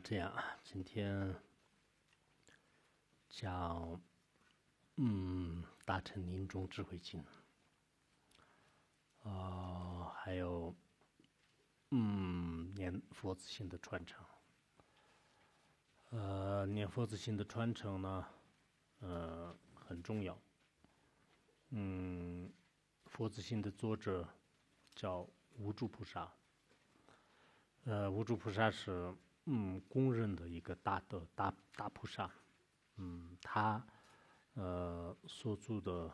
这样，今天讲大乘临终智慧经，还有念佛子心的传承。念佛子心的传承呢，很重要。佛子心的作者叫无著菩萨。无著菩萨是公认的一个大德大菩萨。他所著的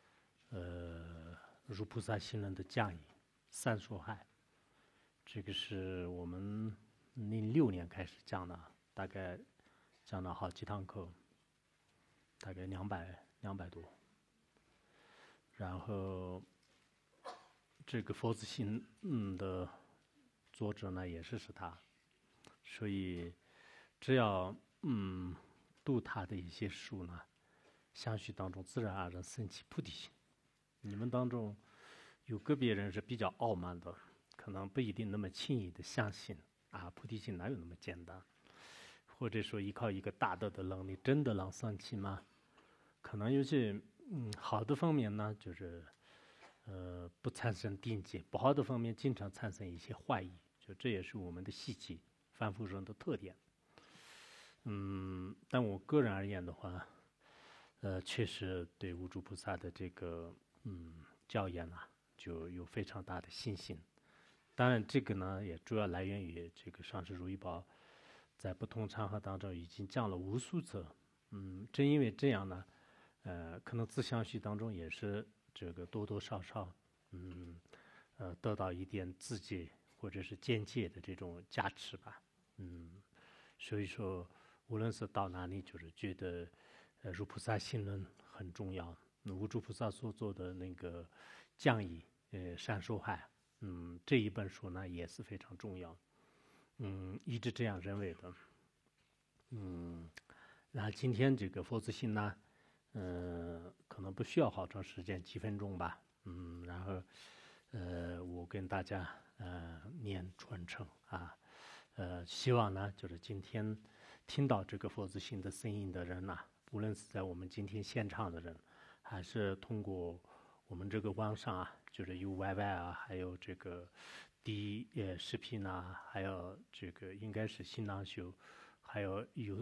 如菩萨行人的讲义三说海，这个是我们06年开始讲的，大概讲了好几堂课，大概200多。然后这个佛子心的作者呢也是他，所以只要读他的一些书呢，相续当中自然而然升起菩提心。你们当中有个别人是比较傲慢的，可能不一定那么轻易的相信菩提心哪有那么简单，或者说依靠一个大德的能力真的能升起吗？可能有些好的方面呢，就是不产生定见，不好的方面经常产生一些怀疑，就这也是我们的习气凡夫人的特点。但我个人而言的话，确实对无著菩萨的这个教言就有非常大的信心。当然这个呢也主要来源于这个上师如意宝在不同场合当中已经讲了无数次。正因为这样呢，可能自相续当中也是这个多多少少得到一点自戒或者是间接的这种加持吧。所以说无论是到哪里，就是觉得如菩萨行论很重要。无著菩萨所做的那个讲义善受海，这一本书呢也是非常重要。一直这样认为的。然后今天这个佛子心呢，可能不需要好长时间，几分钟吧。然后我跟大家念传承希望呢就是今天听到这个佛子心的声音的人无论是在我们今天现场的人，还是通过我们这个网上就是 UYY 还有这个视频还有这个应该是新浪修，还有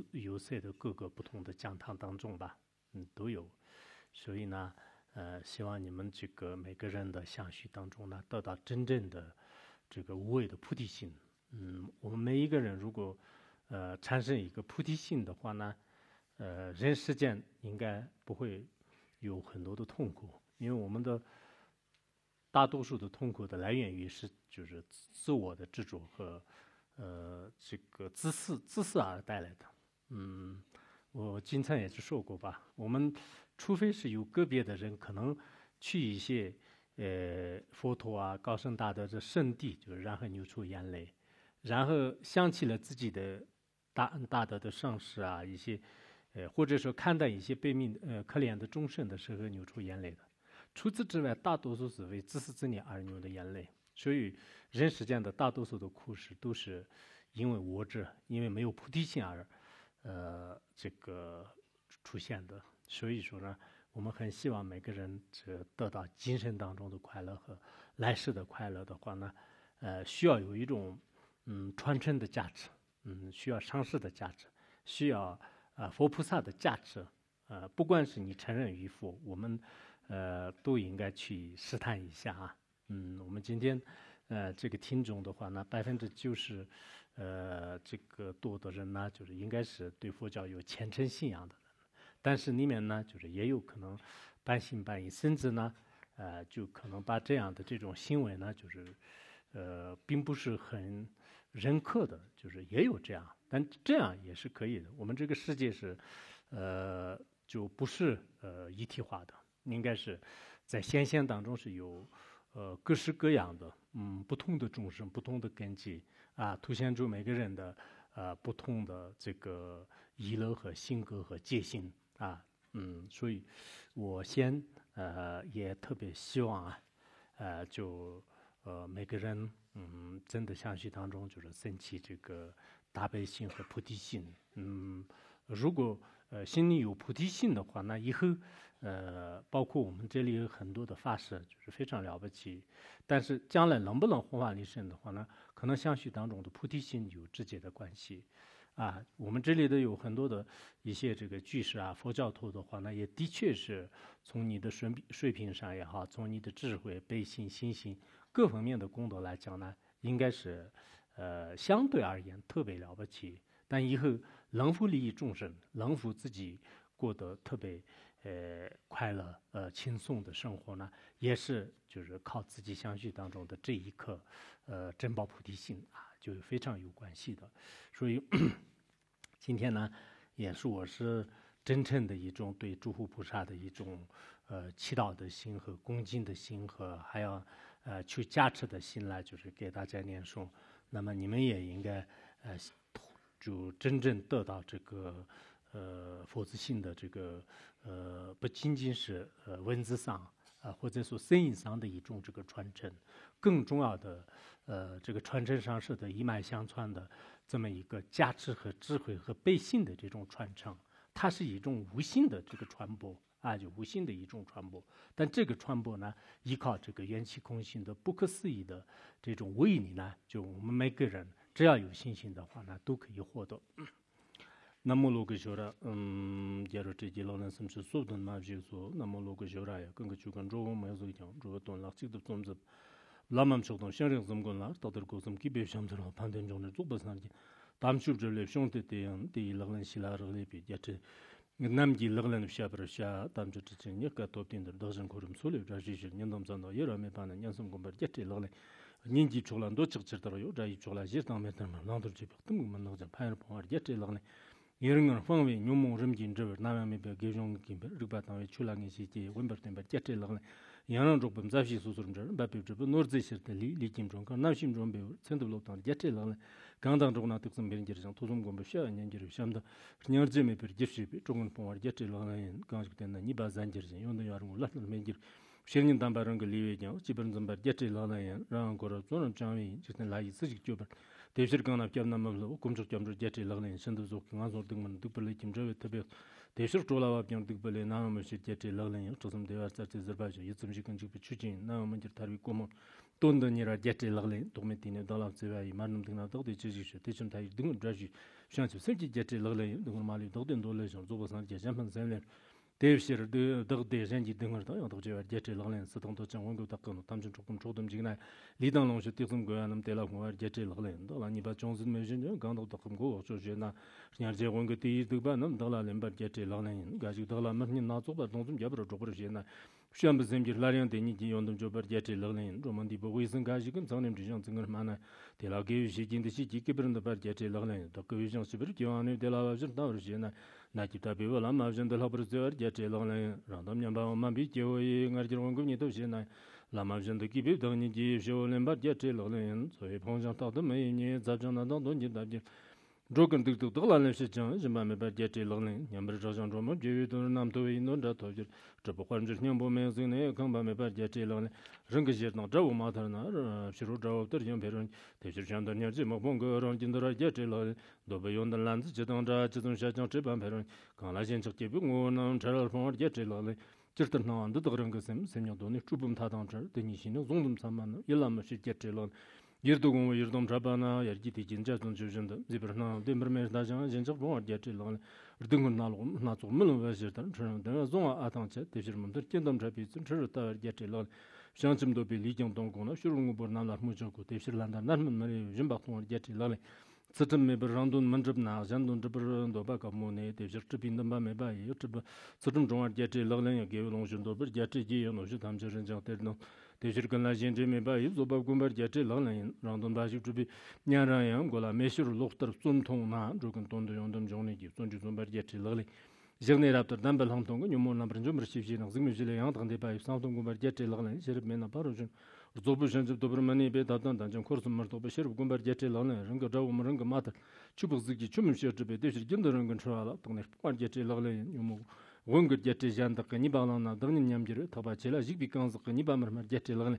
UC 的各个不同的讲堂当中吧，都有。所以呢，希望你们这个每个人的相续当中呢，得到真正的这个无畏的菩提心。我们每一个人如果产生一个菩提心的话呢，人世间应该不会有很多的痛苦，因为我们的大多数的痛苦的来源于就是自我的执着和这个自私而带来的。我经常也是说过吧，我们除非是有个别的人可能去一些佛陀高僧大德的圣地，就是然后流出眼泪，然后想起了自己的大德的上师一些或者说看到一些悲悯可怜的众生的时候流出眼泪的。除此之外，大多数是为自私自利而流的眼泪。所以人世间的大多数的苦事都是因为我执，因为没有菩提心而这个出现的。所以说呢，我们很希望每个人得到今生当中的快乐和来世的快乐的话呢，需要有一种传承的价值，需要上师的价值，需要佛菩萨的价值。不管是你承认与否，我们都应该去试探一下我们今天这个听众的话呢，90%这个多的人呢，就是应该是对佛教有虔诚信仰的人，但是里面呢，就是也有可能半信半疑，甚至呢就可能把这样的这种行为呢，就是并不是很认可的，就是也有这样，但这样也是可以的。我们这个世界是就不是一体化的，应该是在显现当中是有各式各样的不同的众生、不同的根基凸显出每个人的不同的这个意乐和性格和戒心所以我也特别希望就每个人真的相续当中就是升起这个大悲心和菩提心。如果心里有菩提心的话，那以后包括我们这里有很多的法师，就是非常了不起。但是将来能不能护法利生的话呢，可能相续当中的菩提心有直接的关系。我们这里的有很多的一些这个居士佛教徒的话呢，也的确是从你的水平上也好，从你的智慧、悲心、心性各方面的功德来讲呢，应该是相对而言特别了不起。但以后能否利益众生，能否自己过得特别快乐轻松的生活呢，也是就是靠自己相续当中的这一颗珍宝菩提心就非常有关系的。所以今天呢，也是我是真正的一种对诸佛菩萨的一种祈祷的心和恭敬的心和还要求加持的心来，就是给大家念诵。那么你们也应该就真正得到这个佛子性的这个不仅仅是文字上或者说声音上的一种这个传承，更重要的这个传承上是的一脉相传的这么一个加持和智慧和悲心的这种传承，它是一种无形的这个传播就无形的一种传播。但这个传播呢，依靠这个缘起空性的不可思议的这种威力呢，就我们每个人只要有信心的话呢，都可以获得。那么罗个修ra假如这几老人甚至说顿嘛就说那么罗个修ra呀跟个就跟着我们所讲就顿了这个种子拉曼说顿相应怎么讲了到这个什么基本上这了判断中的做不上去当初这里兄弟的老人希拉人比也这남기 러글은 샤브르샤 담주 지칭이 까토딘들 도전 고름 소리 자지실 년dom산도 여러매 반은 연습 공부 제트 러글 닌지 초란도 찍찍더라요 자이 초라 지당메들 나도 집도 만나자 파일 봉어 제트 러글 이런 건 방위 뉴몽 름진저 나면에 개종 김ber 르바타에 출랑이 시지 원버템 제트 러글 양은 조금 잡시 수수름저 바비저 노르지시르데 리김종 그 나심 좀 배우 센도로탄 제트 러글 강당 조그나 특성 변제상 토좀 공부 시야 년지를 샴다 녀르제메 버지시 조금 봉어 제트 러글 강식된 니바 잔지르 용도 야르고 라틀 menjir sherin dambaran ge liwejan jibrun zambar jetre lalayan ran gora zonan changwi jitan lai sijik jobar devshir gana kyamna mablo kumchuk kyamru jetre lalayan shindu zok nga zor dingman dukbale kimjawe tabe devshir cholawa byang dukbale na ma shi jetre lalayan chosam dewa sarche zirbajo yitzum jikan jikbi chuchin na ma jir tarwi komo donda nira jetre lalayan dogmetine dalak zewa marnum dingna dogde chijik techum tayi dingun draji shanchi sirji jetre lalayan dingun mali dogden dole shon zobasan jejanpan zanlen devshir de zenji dingar da yong de jeche laglen sidong to chang wong da kan tamjin chokum chodum jigna lidang long shi tigsum go anam tela ko jeche laglen da la ni ba chongzin me jin gang da kum go so je na nyar je wong de de ba nam da la len ba jeche laglen ga ji da la mer ni na zo ba dong zum ya bro jo je na shyam bi zemjir la yang de ni ji yong dum jo ba jeche laglen ro man di bo wi sing ga ji gen zang nem ji jang zingar ma na de la ge ji jin de ji ki brin da ba jeche laglen da ko wi jang si bir ji an de la ba jin da ro je na 나기다 비월아 마전들 하버저 제제 랑랑 랑담 냠바 만비 제오이 ngar지롱 금니 도시나 라마전도 기비 더니지 쇼렘바 제제 랑랑 소이 봉장 따도 메니 잡장나도 돈지 답지 조건 득득 돌아내시 장 지마메 바 제제 랑랑 냠버 저장 좀 제위도 남도 인도다 도지 저보 관저 냠보 메즈네 강바메 바 제제 랑랑 릉게지나 저보 마타나 시로 저부터 좀 배런 대지장도 녀지 뭐 본거 런진도라 제제 랑 도베 용던 란즈 지동자 지동샤장 제반 배런 강라신 적제비 오는 저를 봉어 제제 랑 지르트나한도 그런 것은 생명도니 주범 타당저 되니시는 종tum 삼만 일람시 제제 랑 Yirdogon yirdom trabana yarjiti jinja zon jujunda zibrana demrme dajan jinja bon arjati lan rdungun nalum na zo mulun wajirdan chran da zonga atangche tejirmum der kendam trabi zin chru ta arjati lan shanchim do bi lijang dongona shurung borna lar mujang ko tejirlanda narmun mari jimba ton arjati lan tsitim me brandun manjab na jandun jibr do ba ka mone tejir tibindam ba me ba yutib tsitim jong arjati lan ya ge long jun do bir jati ji yo no ju tam jirin jang terno 대실근 라진제 메바이 조바군버 제제 랑랑 랑돈 바시 주비 냐라양 고라 메시르 록터 쏨통나 조근 돈도 용덤 종네기 쏨주 좀버 제제 랑리 지그네랍터 담벨 항통고 뉴모 넘버 좀 리시비는 증미질에 양던데 바이 상동군버 제제 랑랑 시르 메나 바로준 조부 전접 도브르마니 베다단 단정 코르스 머도 베시르 군버 제제 랑랑 랑거 자우 머랑거 마타 추부즈기 추문시르베 대실 긴더는 건 좋아라 동네 빠 제제 랑랑 뉴모 원거 제제 잔다 니바나나 더니 냠지르 타바체라 직비 강즈q 니바머머 제제 랑랑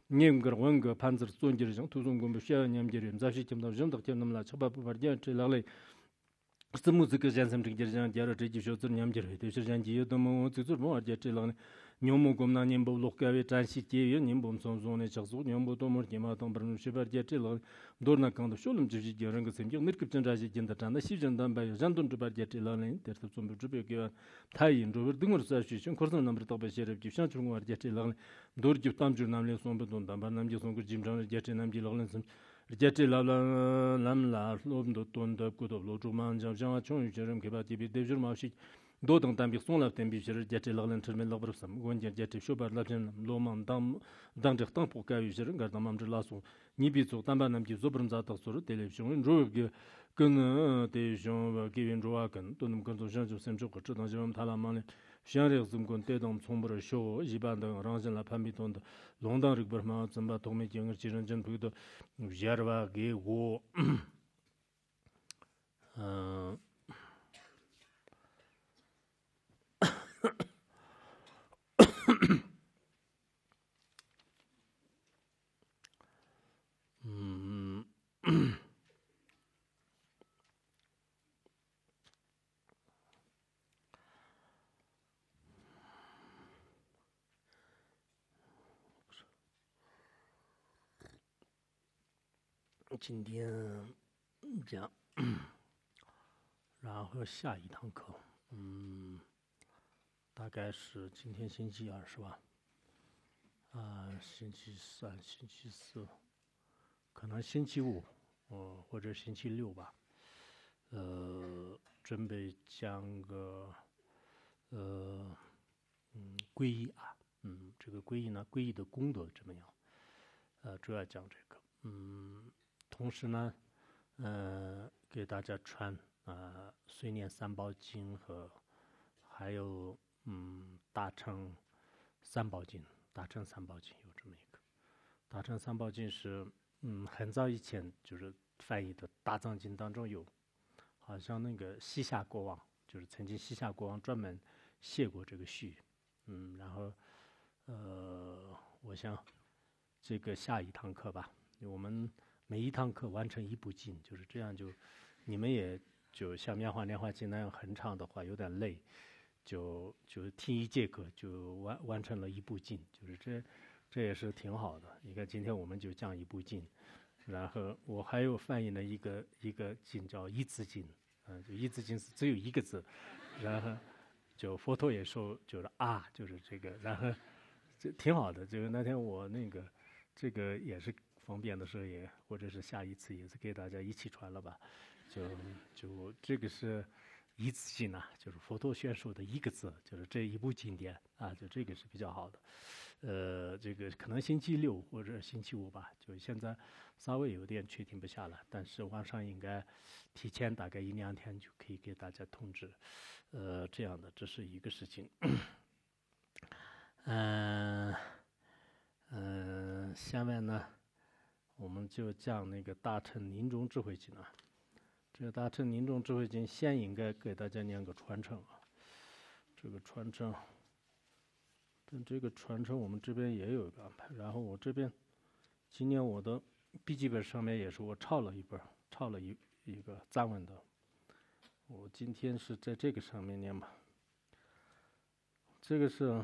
님거 원거 판저 존지르정 투송금 셔 냠지름 자시 점도 점도 점남라 쳐바부 버디안 찔라래 스무즈가 잔섬직 저장 여러 지지 쇼들 냠지르 되셔장 지여도 뭐 주주 뭐 어제 찔라네 뇽모 곰나 님보 lokkawe transi tiye nimbom sonzone chakso nyombo tomor kema tong brnu shibar je chelo dorna kang sholum ji gerang sem je mirkip chen raji jinda tan da sijan dan ba jandun jibar je chelo ne ter tu zum jibe ge tayin ro dingur sa shi chen korson namr to ba shereb ji shan chung war je chelo dor ji tam jur namle som be don dan ba nam ji song gur jim jang je chen nam ji loglen sem je chelo lam la lom do ton da ku do lo ju man jang jang chung yu jerem ke ba ti bi de jur ma shi do dang tam bi song la tem bi jer je chelo len termen logr sam gon je je sho bar la chen lo man dam dang de tang po ka yu jer gar dam mam jer la so ni bi zo tam ba nam ji zo brum za ta so ro television ro ge跟的像给人做跟都能跟着上就sem就个知道就他们呢像这种跟带动从不是小一般的让人来判别动的龙当这个嘛怎么都没经过其实真推的也是吧给我今天讲，然后下一堂课，大概是今天星期二是吧？星期三、星期四，可能星期五，或者星期六吧。准备讲个，皈依啊，这个皈依呢，皈依的功德怎么样？主要讲这个，同时呢，给大家传随念三宝经和还有大乘三宝经，大乘三宝经有这么一个，大乘三宝经是很早以前就是翻译的大藏经当中有，好像那个西夏国王就是曾经西夏国王专门写过这个序，然后我想这个下一堂课吧，我们。每一堂课完成一部经，就是这样就，你们也就像棉花莲花经那样很长的话有点累，就听一节课就完成了一部经，就是这也是挺好的。你看今天我们就讲一部经，然后我还有翻译了一个经叫一字经，就一字经是只有一个字，然后就佛陀也说就是就是这个，然后这挺好的。就是那天我那个这个也是。方便的时候也，或者是下一次也是给大家一起传了吧，就这个是一字经啊，就是佛陀宣说的一个字，就是这一部经典啊，就这个是比较好的。这个可能星期六或者星期五吧，就现在稍微有点确定不下来，但是晚上应该提前大概1-2天就可以给大家通知。这样的，这是一个事情。下面呢。我们就讲那个大乘临终智慧经啊，这个大乘临终智慧经先应该给大家念个传承啊，这个传承，但这个传承我们这边也有一个安排。然后我这边今年我的笔记本上面也是我抄了一个藏文的，我今天是在这个上面念吧。这个是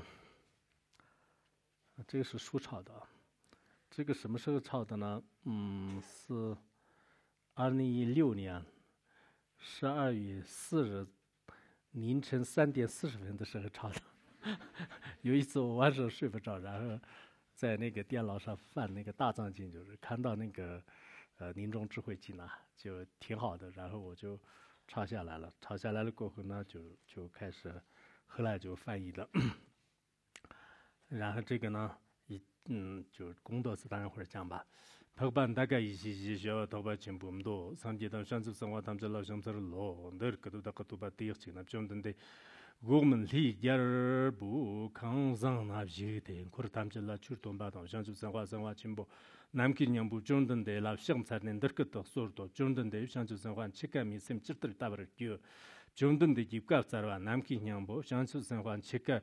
书抄的啊。这个什么时候抄的呢？是2016年12月4日凌晨3点40分的时候抄的。有一次我晚上睡不着，然后在那个电脑上翻那个大藏经，就是看到那个临终智慧经啊，就挺好的，然后我就抄下来了。抄下来了过后呢，就开始，后来就翻译了。然后这个呢。就功德是当然会讲吧。头版大概一些小头版全部唔多，上几堂上次生活他们这老乡这老，那个都把第一次那种的，我们理解不抗上那些的，可是他们这老出东巴堂上次生活全部，南京人不种的老乡才能那个都说的，种的上次生活七个米sem只得大不了就。种的几个在话，南京人不上次生活七个。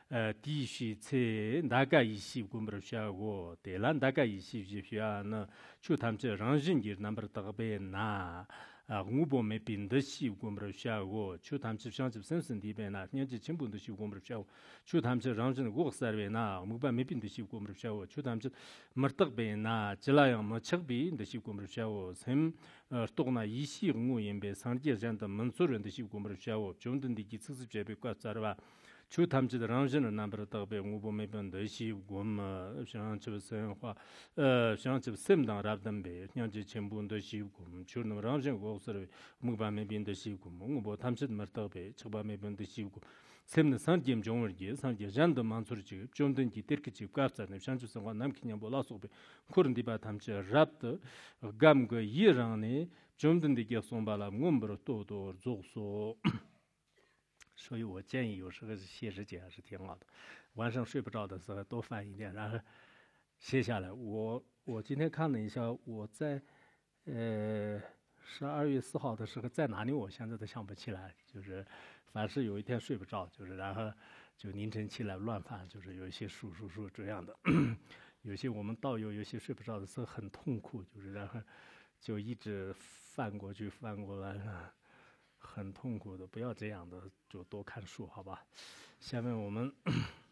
地区在大概一些我们说过，对了，大概一些说呢，就他们这让人家那么特别那。我不没变的习我们说过，就他们这像这深深地边那，年纪轻不的习我们说过，就他们这让人我塞边那，我不没变的习我们说过，就他们这没特别那，这那样么吃别的习我们说过，sem多那一些我也别上街上的民族人的习我们说过，中等的几次这边过在吧。就他们这让人的那边特别，我不没变的习我们像这生活，像这什么当然的呗，像这全部的习我们就那么让人我说我不没变的习我们，我不他们这么特别，就不没变的习我。什么上点中而已，上点人的满足这个，中等的点个这个在那像这生活，那么肯定不老说呗，可能的把他们这รับ的，感觉依然呢，中等的给送把了，我们不多多做说。所以我建议有时候写日记还是挺好的，晚上睡不着的时候多翻一点，然后写下来。我今天看了一下，我在12月4号的时候在哪里，我现在都想不起来。就是凡是有一天睡不着，就是然后就凌晨起来乱翻，就是有一些数这样的。有些我们道友有些睡不着的时候很痛苦，就是然后就一直翻过去翻过来。很痛苦的，不要这样的，就多看书，好吧？下面我们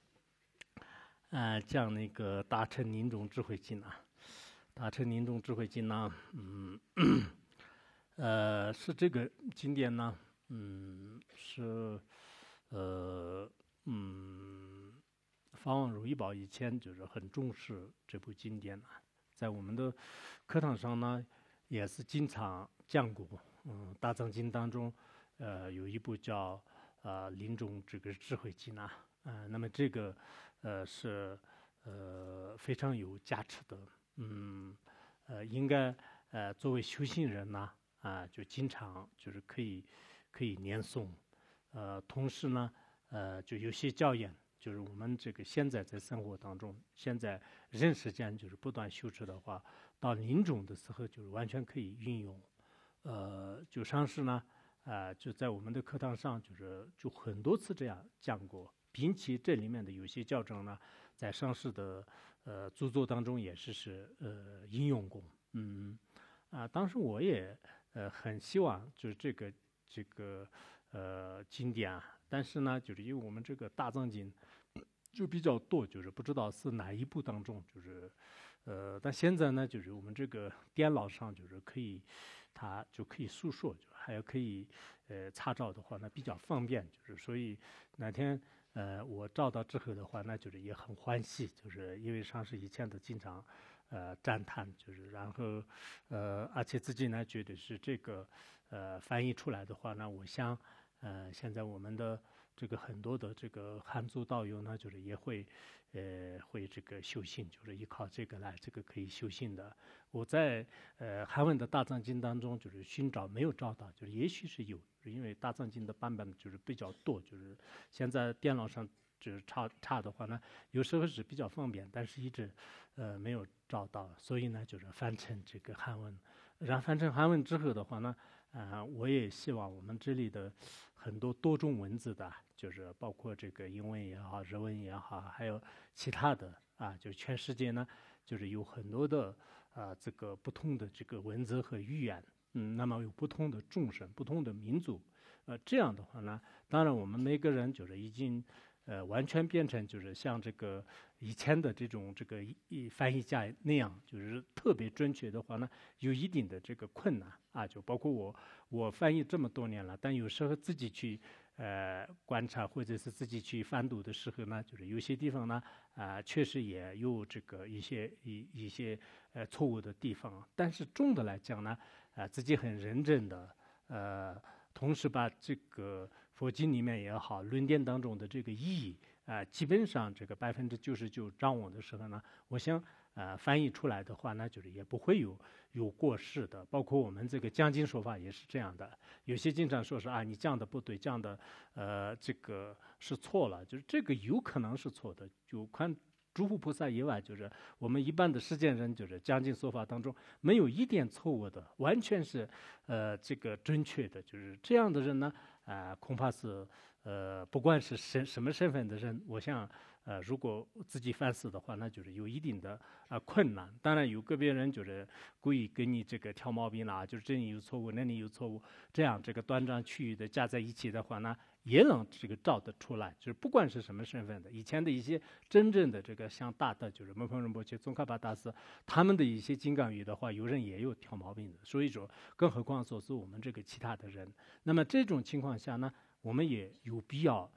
讲那个大乘临终智慧经啊，大乘临终智慧经呢，是这个经典呢，是法王如意宝以前就是很重视这部经典啊，在我们的课堂上呢，也是经常讲过。大藏经当中，有一部叫临终这个智慧经啊，那么这个是非常有价值的，应该作为修行人呢就经常就是可以念诵，同时呢就有些教研，就是我们这个现在在生活当中，现在人世间就是不断修持的话，到临终的时候就是完全可以运用。就上师呢，就在我们的课堂上，就很多次这样讲过，并且这里面的有些教证呢，在上师的著作当中也是应用过。当时我也很希望就是这个经典啊，但是呢，就是因为我们这个大藏经就比较多，就是不知道是哪一部当中，就是但现在呢，就是我们这个电脑上就是可以。它就可以诉说，还有可以查找的话，那比较方便。就是所以哪天我找到之后的话，那就是也很欢喜，就是因为上师以前的经常赞叹，就是然后而且自己呢觉得是这个翻译出来的话呢，我想现在我们的这个很多的这个汉族道友呢，就是也会这个修行，就是依靠这个来这个可以修行的。我在韩文的大藏经当中就是寻找没有找到，就是也许是有，因为大藏经的版本就是比较多，就是现在电脑上就是查的话呢，有时候是比较方便，但是一直没有找到，所以呢就是翻成这个韩文。然后翻成韩文之后的话呢，我也希望我们这里的很多多种文字的，就是包括这个英文也好、日文也好，还有其他的就全世界呢，就是有很多的这个不同的这个文字和语言，那么有不同的众生、不同的民族，这样的话呢，当然我们每个人就是已经完全变成就是像这个以前的这种这个翻译家那样，就是特别准确的话呢，有一定的这个困难就包括我翻译这么多年了，但有时候自己去观察或者是自己去翻读的时候呢，就是有些地方呢确实也有这个一些错误的地方，但是总的来讲呢自己很认真的同时把这个佛经里面也好，论点当中的这个意义基本上这个99%掌握的时候呢，我想翻译出来的话呢，就是也不会有过失的。包括我们这个讲经说法也是这样的，有些经常说是你讲的不对，讲的这个是错了，就是这个有可能是错的，就看诸佛菩萨以外，就是我们一般的世间人，就是讲经说法当中没有一点错误的，完全是这个准确的，就是这样的人呢恐怕是不管是什么身份的人，我想如果自己反思的话，那就是有一定的困难。当然有个别人就是故意跟你这个挑毛病啦，就是这里有错误，那里有错误，这样这个断章取义的加在一起的话呢，也能这个照得出来。就是不管是什么身份的，以前的一些真正的这个像大的就是门旁仁波切、宗喀巴大师，他们的一些金刚语的话，有人也有挑毛病的。所以说，更何况说是我们这个其他的人。那么这种情况下呢，我们也有必要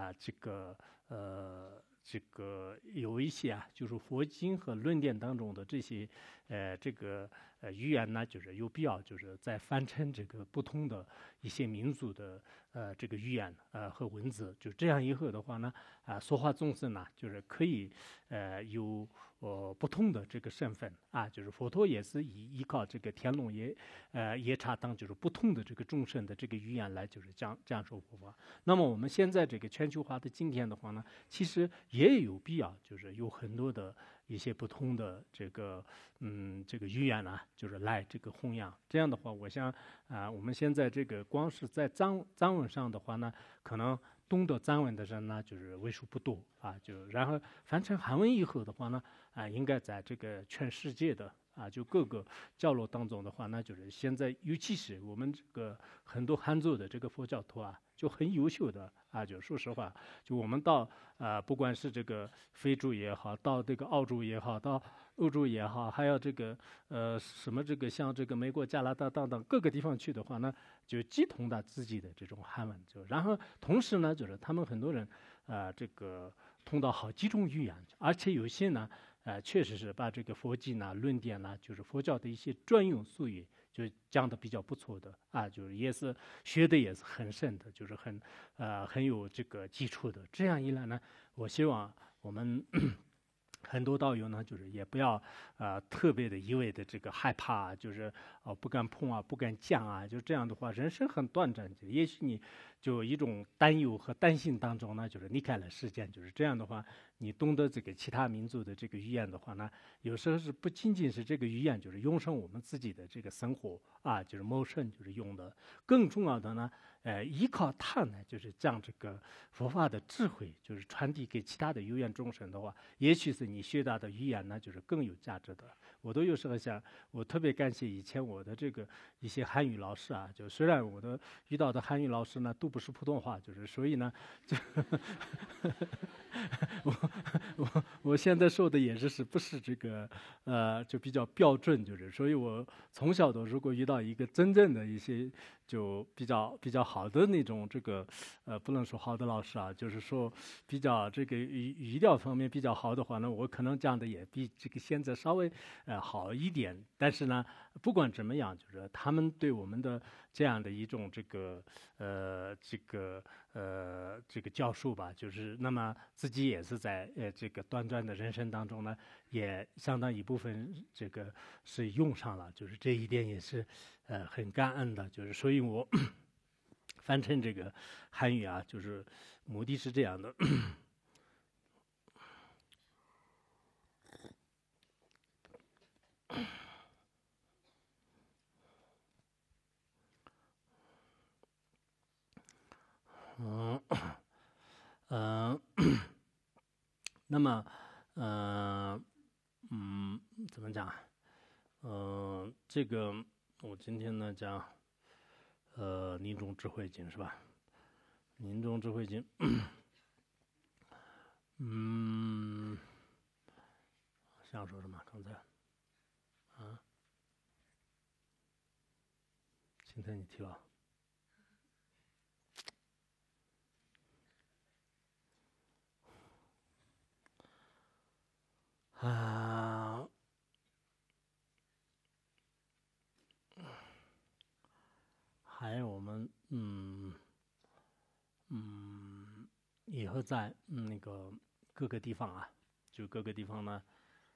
这个有一些就是佛经和论点当中的这些语言呢，就是有必要就是再翻成这个不同的一些民族的这个语言和文字，就这样以后的话呢，说话众生呢，就是可以有不同的这个身份就是佛陀也是依靠这个天龙夜叉等就是不同的这个众生的这个语言来就是讲授佛法。那么我们现在这个全球化的今天的话呢，其实也有必要就是有很多的一些不同的这个语言就是来这个弘扬。这样的话，我想我们现在这个光是在藏文上的话呢，可能懂得藏文的人呢就是为数不多就然后翻成韩文以后的话呢应该在这个全世界的就各个角落当中的话，那就是现在尤其是我们这个很多汉族的这个佛教徒就很优秀的就说实话，就我们到不管是这个非洲也好，到这个澳洲也好，到欧洲也好，还有这个什么这个像这个美国、加拿大等等各个地方去的话呢，就既通达自己的这种汉文，然后同时呢，就是他们很多人这个通到好几种语言，而且有些呢确实是把这个佛经论点就是佛教的一些专用术语就讲的比较不错的就是也是学的也是很深的，就是很有这个基础的。这样一来呢，我希望我们很多道友呢，就是也不要特别的一味的这个害怕，就是不敢碰不敢讲就这样的话，人生很短暂，也许你就一种担忧和担心当中呢，就是离开了世间。就是这样的话，你懂得这个其他民族的这个语言的话呢，有时候是不仅仅是这个语言就是用上我们自己的这个生活就是谋生就是用的，更重要的呢依靠它呢，就是将这个佛法的智慧就是传递给其他的有缘众生的话，也许是你学到的语言呢就是更有价值的。我都有时候想，我特别感谢以前我的这个一些汉语老师就虽然我的遇到的汉语老师呢都不是普通话，就是所以呢就我现在说的也是不是这个就比较标准，就是所以我从小的如果遇到一个真正的一些就比较好的那种这个不能说好的老师就是说比较这个语调方面比较好的话呢，我可能讲的也比这个现在稍微好一点。但是呢，不管怎么样，就是他们对我们的这样的一种这个教授吧，就是那么自己也是在这个短暂的人生当中呢，也相当一部分这个是用上了，就是这一点也是很感恩的。就是所以我翻成这个汉语就是目的是这样的。那么怎么讲？这个我今天呢讲临终智慧经是吧？临终智慧经，想说什么？刚才今天你提了。还有我们以后在那个各个地方就各个地方呢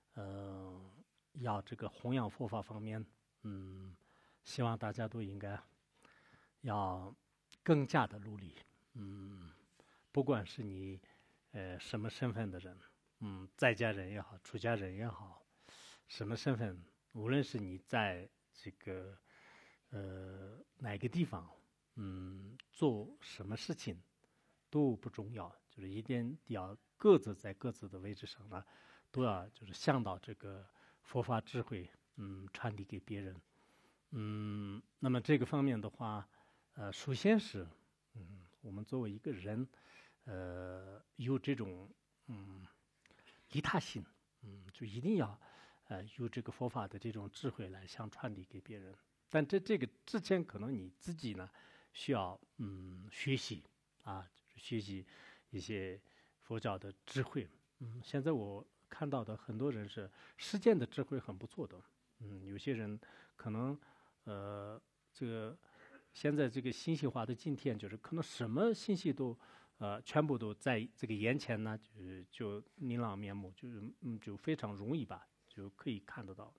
要这个弘扬佛法方面希望大家都应该要更加的努力不管是你什么身份的人在家人也好，出家人也好，什么身份，无论是你在这个哪个地方做什么事情都不重要，就是一定要各自在各自的位置上呢，都要就是向导这个佛法智慧，传递给别人。那么这个方面的话，首先是，我们作为一个人，有这种利他心，就一定要，有这个佛法的这种智慧来相传递给别人。但这个之前可能你自己呢，需要学习啊，就是学习一些佛教的智慧。现在我看到的很多人是实践的智慧很不错的。有些人可能这个现在这个信息化的今天，就是可能什么信息都全部都在这个眼前呢，就琳琅面目，就非常容易吧，就可以看得到。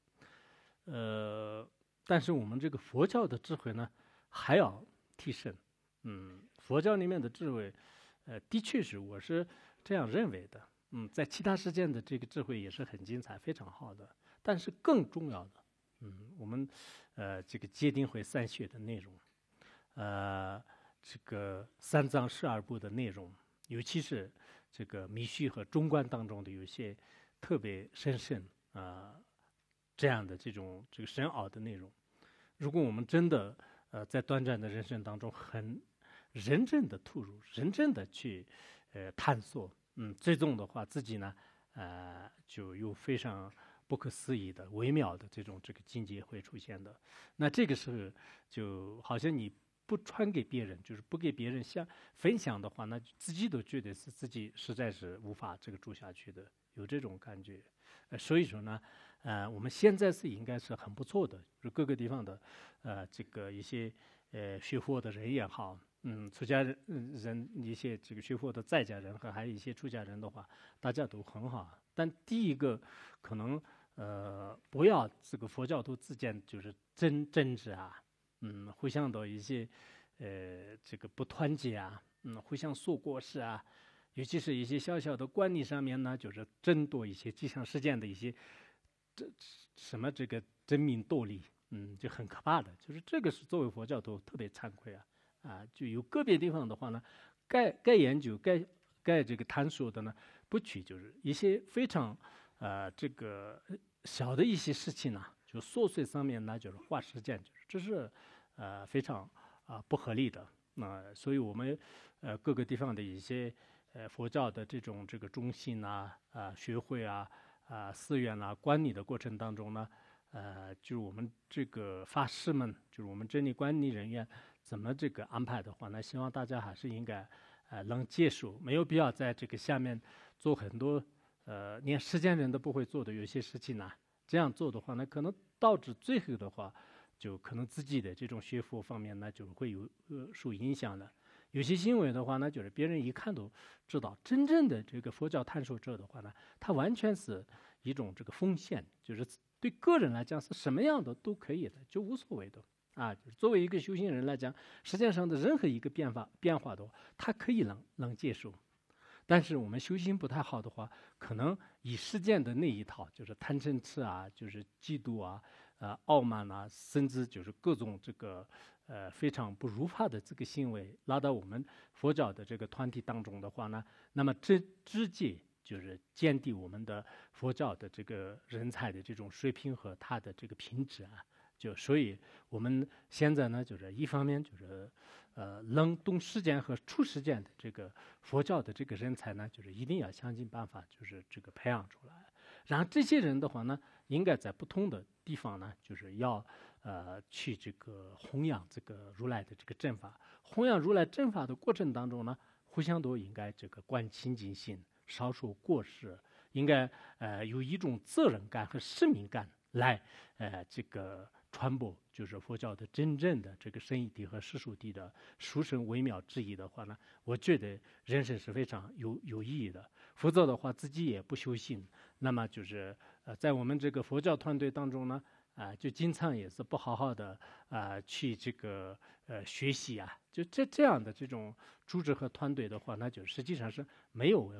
但是我们这个佛教的智慧呢，还要提升。佛教里面的智慧，的确是我是这样认为的。在其他世界的这个智慧也是很精彩、非常好的。但是更重要的，我们这个戒定慧三学的内容，这个三藏十二部的内容，尤其是这个密续和中观当中的有些特别深这样的这个深奥的内容，如果我们真的在短暂的人生当中很认真的投入、认真的去探索，最终的话自己呢就有非常不可思议的微妙的这个境界会出现的。那这个时候就好像你不传给别人，就是不给别人分享的话，那自己都觉得是自己实在是无法这个住下去的，有这种感觉。所以说呢，我们现在是应该是很不错的，就各个地方的这个一些学佛的人也好，出家人一些这个学佛的在家人和还有一些出家人的话，大家都很好。但第一个可能不要这个佛教徒之间就是争执啊，互相的一些这个不团结啊，互相说过事啊，尤其是一些小小的观念上面呢，就是争夺一些吉祥事件的一些什么这个争名夺利，就很可怕的。就是这个是作为佛教徒特别惭愧啊，就有个别地方的话呢，该研究该这个探索的呢，不去就是一些非常这个小的一些事情呢，就琐碎上面呢，就是花时间，这是非常不合理的。所以我们各个地方的一些佛教的这个中心学会寺院管理的过程当中呢，就是我们这个法师们，就是我们整理管理人员怎么这个安排的话呢，希望大家还是应该能接受，没有必要在这个下面做很多连实践人都不会做的有些事情呢。这样做的话呢，可能导致最后的话，就可能自己的这种学佛方面呢，就会有受影响的。有些行为的话呢，就是别人一看都知道，真正的这个佛教探索者的话呢，他完全是一种这个奉献，就是对个人来讲是什么样的都可以的，就无所谓的就是作为一个修行人来讲，世界上的任何一个变化的话，他可以能接受。但是我们修行不太好的话，可能以实践的那一套，就是贪嗔痴就是嫉妒傲慢甚至就是各种这个非常不如法的这个行为，拉到我们佛教的这个团体当中的话呢，那么直接就是降低我们的佛教的这个人才的这种水平和他的这个品质所以我们现在呢，就是一方面就是能懂实践和出实践的这个佛教的这个人才呢，就是一定要想尽办法，就是这个培养出来。然后这些人的话呢，应该在不同的地方呢，就是要去这个弘扬这个如来的这个正法。弘扬如来正法的过程当中呢，互相都应该这个观清净心，少说过失，应该有一种责任感和使命感来这个传播，就是佛教的真正的这个圣义谛和世俗谛的殊胜微妙之意的话呢，我觉得人生是非常有意义的。否则的话，自己也不修行，那么就是在我们这个佛教团队当中呢，就经常也是不好好的去这个学习就这样的这种组织和团队的话，那就实际上是没有为好，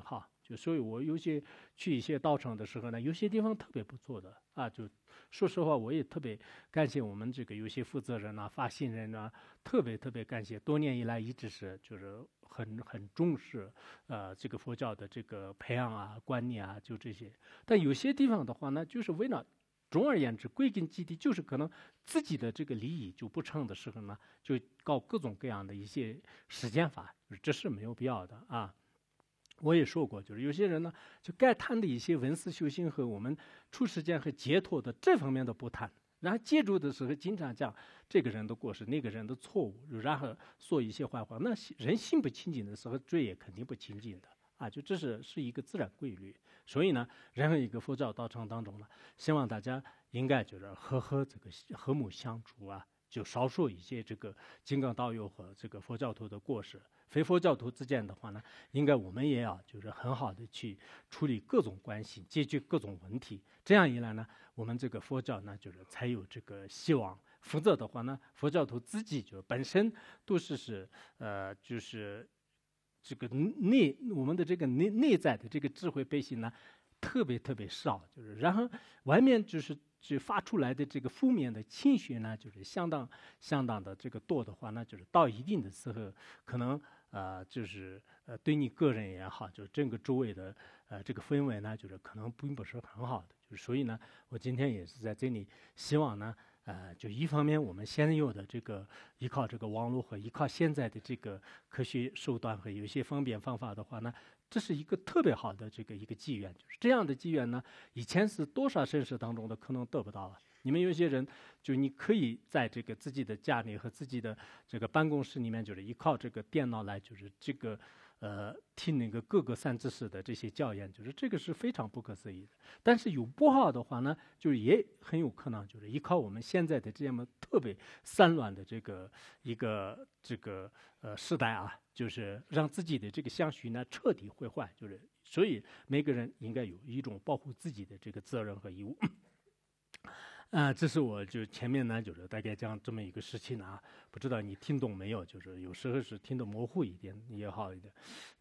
就所以我去一些道场的时候呢，有些地方特别不错的啊，就说实话，我也特别感谢我们这个有些负责人啊、发信人啊，特别感谢，多年以来一直是就是很重视这个佛教的这个培养啊、观念啊，就这些。但有些地方的话呢，就是为了总而言之，归根结底就是可能自己的这个利益就不成的时候呢，就搞各种各样的一些实践法，这是没有必要的啊。我也说过，就是有些人呢，就该谈的一些文思修行和我们出世间和解脱的这方面都不谈，然后接触的时候经常讲这个人的过失，那个人的错误，然后说一些坏话。那人心不清净的时候，罪也肯定不清净的啊，就这是一个自然规律。所以呢，任何一个佛教道场当中呢，希望大家应该就是和睦相处啊，就少说一些这个金刚道友和这个佛教徒的过失。非佛教徒之间的话呢，应该我们也要就是很好的去处理各种关系，解决各种问题。这样一来呢，我们这个佛教呢就是才有这个希望。否则的话呢，佛教徒自己就本身都是就是这个我们的这个内在的这个智慧背心呢，特别少，就是然后外面就发出来的这个负面的情绪呢，就是相当的这个多的话呢，就是到一定的时候，可能就是对你个人也好，就是整个周围的这个氛围呢，就是可能并不是很好的。就是所以呢，我今天也是在这里希望呢。就一方面，我们现有的这个依靠这个网络和依靠现在的这个科学手段和有一些方便方法的话呢，这是一个特别好的这个一个机缘。就是这样的机缘呢，以前是多少生世当中的可能得不到了。你们有些人，就你可以在这个自己的家里和自己的这个办公室里面，就是依靠这个电脑来，就是这个。听那个各个三知识的这些教研，就是这个是非常不可思议的。但是有不好的话呢，就是也很有可能就是依靠我们现在的这么特别散乱的这个时代啊，就是让自己的这个相续呢彻底毁坏。就是所以每个人应该有一种保护自己的这个责任和义务。这是我就前面呢，就是大概讲这么一个事情啊，不知道你听懂没有？就是有时候是听得模糊一点也好一点，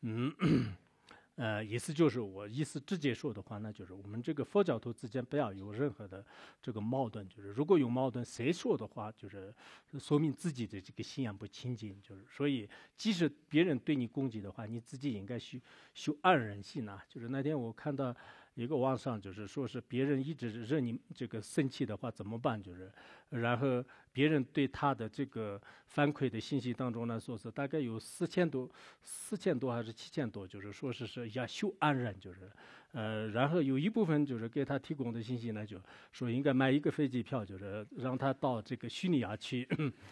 意思就是我意思直接说的话呢，就是我们这个佛教徒之间不要有任何的这个矛盾，就是如果有矛盾，谁说的话就是说明自己的这个信仰不清净，就是所以即使别人对你攻击的话，你自己应该修安忍心啊。就是那天我看到。一个网上就是说是别人一直惹你这个生气的话怎么办？就是然后别人对他的这个反馈的信息当中呢，说是大概有4000多还是7000多，就是说是要修安忍，就是然后有一部分就是给他提供的信息呢，就说应该买一个飞机票，就是让他到这个叙利亚去，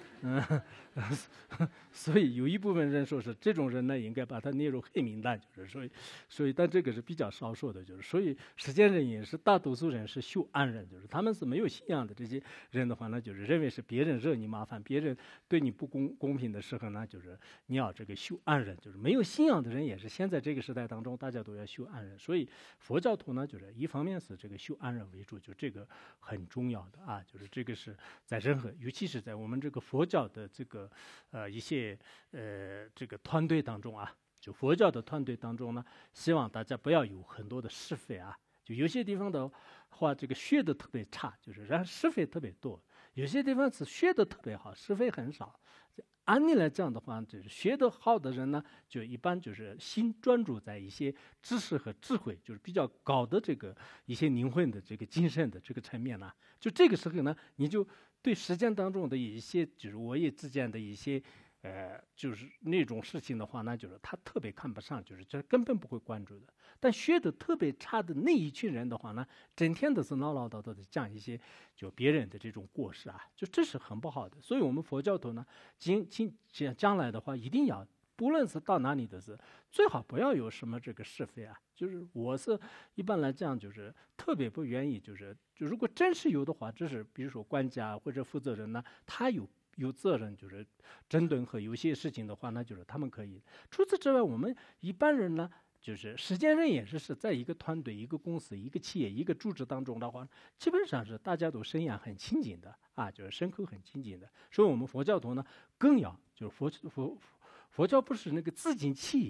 所以有一部分人说是这种人呢，应该把他列入黑名单，就是所以但这个是比较少数的，就是所以实践人也是大多数人是修安忍，就是他们是没有信仰的这些人的话呢，就是认为是别人惹你麻烦，别人对你不公平的时候呢，就是你要这个修安忍，就是没有信仰的人也是现在这个时代当中大家都要修安忍，所以佛教徒呢，就是一方面是这个修安忍为主，就这个很重要的啊，就是这个是在任何，尤其是在我们这个佛教的这个一些这个团队当中啊。就佛教的团队当中呢，希望大家不要有很多的是非啊。就有些地方的话，这个学的特别差，就是然后是非特别多；有些地方是学的特别好，是非很少。按理来讲的话，就是学得好的人呢，就一般就是心专注在一些知识和智慧，就是比较高的这个一些灵魂的这个精神的这个层面呢。就这个时候呢，你就对实践当中的一些，就是我也之间的一些。就是那种事情的话，那就是他特别看不上，就是这根本不会关注的。但学得特别差的那一群人的话呢，整天都是唠唠叨叨的讲一些就别人的这种过失啊，就这是很不好的。所以我们佛教徒呢，将来的话，一定要不论是到哪里都是最好不要有什么这个是非啊。就是我是一般来讲，就是特别不愿意，就如果真是有的话，这是比如说官家或者负责人呢，他有责任，就是整顿和有些事情的话，那就是他们可以。除此之外，我们一般人呢，就是实践人也是在一个团队、一个公司、一个企业、一个组织当中的话，基本上是大家都身养很亲近的啊，就是身口很亲近的。所以我们佛教徒呢，更要就是佛教不是那个自尽企业啊，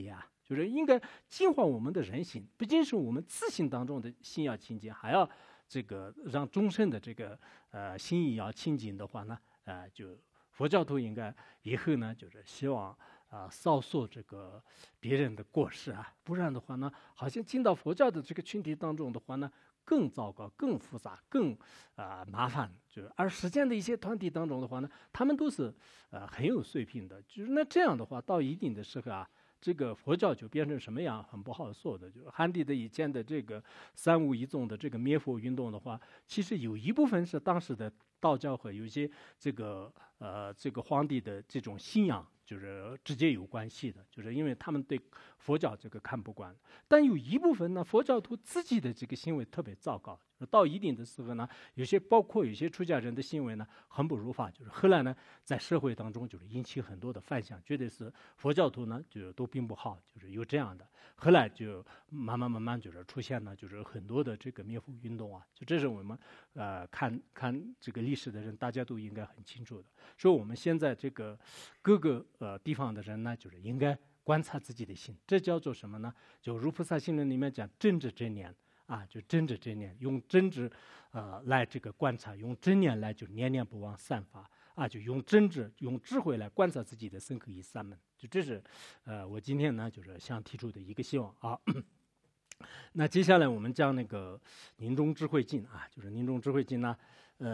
就是应该净化我们的人性，不仅是我们自信当中的心要清净，还要这个让众生的这个心意要清净的话呢，就佛教徒应该以后呢，就是希望少说这个别人的过失啊，不然的话呢，好像进到佛教的这个群体当中的话呢，更糟糕、更复杂、更麻烦。就是而实践的一些团体当中的话呢，他们都是很有水平的。就是那这样的话，到一定的时候啊，这个佛教就变成什么样，很不好说的。就是汉地的以前的这个三武一宗的这个灭佛运动的话，其实有一部分是当时的道教和有些这个皇帝的这种信仰。就是直接有关系的，就是因为他们对佛教这个看不惯，但有一部分呢，佛教徒自己的这个行为特别糟糕，到一定的时候呢，包括有些出家人的行为呢，很不如法，就是后来呢，在社会当中就是引起很多的反响，觉得是佛教徒呢就都并不好，就是有这样的，后来就慢慢就是出现了就是很多的这个灭佛运动啊，就这是我们看这个历史的人大家都应该很清楚的，所以我们现在这个各个地方的人呢，就是应该观察自己的心，这叫做什么呢？就《如菩萨行论》里面讲真知真念啊，就真知真念，用真知来这个观察，用真念来就念念不忘散发啊，就用真知用智慧来观察自己的身口意三门，就这是我今天呢就是想提出的一个希望啊。那接下来我们讲那个临终智慧经啊，就是临终智慧经呢，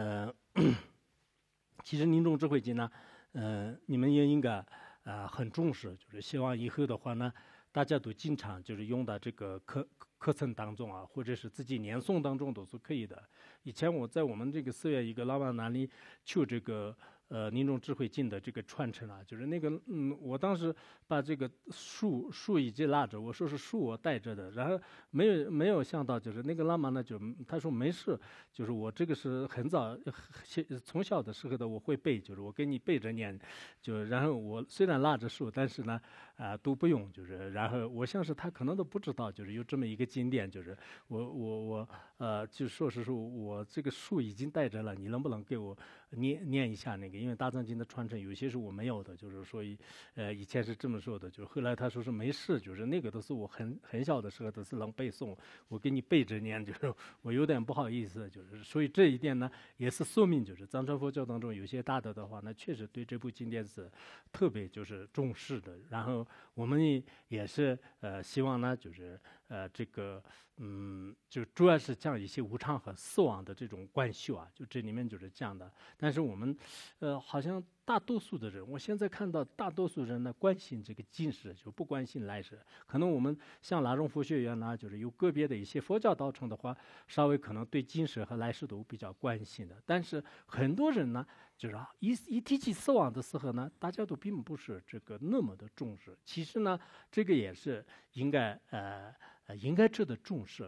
其实临终智慧经呢。你们也应该很重视，就是希望以后的话呢，大家都经常就是用到这个课程当中啊，或者是自己念诵当中都是可以的。以前我在我们这个寺院一个老板那里求这个临终智慧经的这个传承啊，就是那个我当时把这个书已经拿着，我说是书我带着的，然后没有想到就是那个喇嘛呢就他说没事，就是我这个是很早从小的时候的我会背，就是我给你背着念，就然后我虽然拿着书，但是呢都不用，就是然后我像是他可能都不知道，就是有这么一个经典，就是我就说是我这个书已经带着了，你能不能给我念一下那个？因为大藏经的传承有些是我没有的，就是所以以前是这么说的，就是后来他说是没事，就是那个都是我很小的时候都是能背诵，我给你背着念，就是我有点不好意思，就是所以这一点呢也是说明，就是藏传佛教当中有些大德的话，那确实对这部经典是特别就是重视的。然后我们也是希望呢，就是这个就主要是讲一些无常和死亡的这种观修啊，就这里面就是讲的。但是我们好像大多数的人，我现在看到大多数人呢关心这个今世，就不关心来世。可能我们像拉荣佛学院呢，就是有个别的一些佛教道场的话，稍微可能对今世和来世都比较关心的。但是很多人呢，就是一提起死亡的时候呢，大家都并不是这个那么的重视。其实呢，这个也是应该值得重视。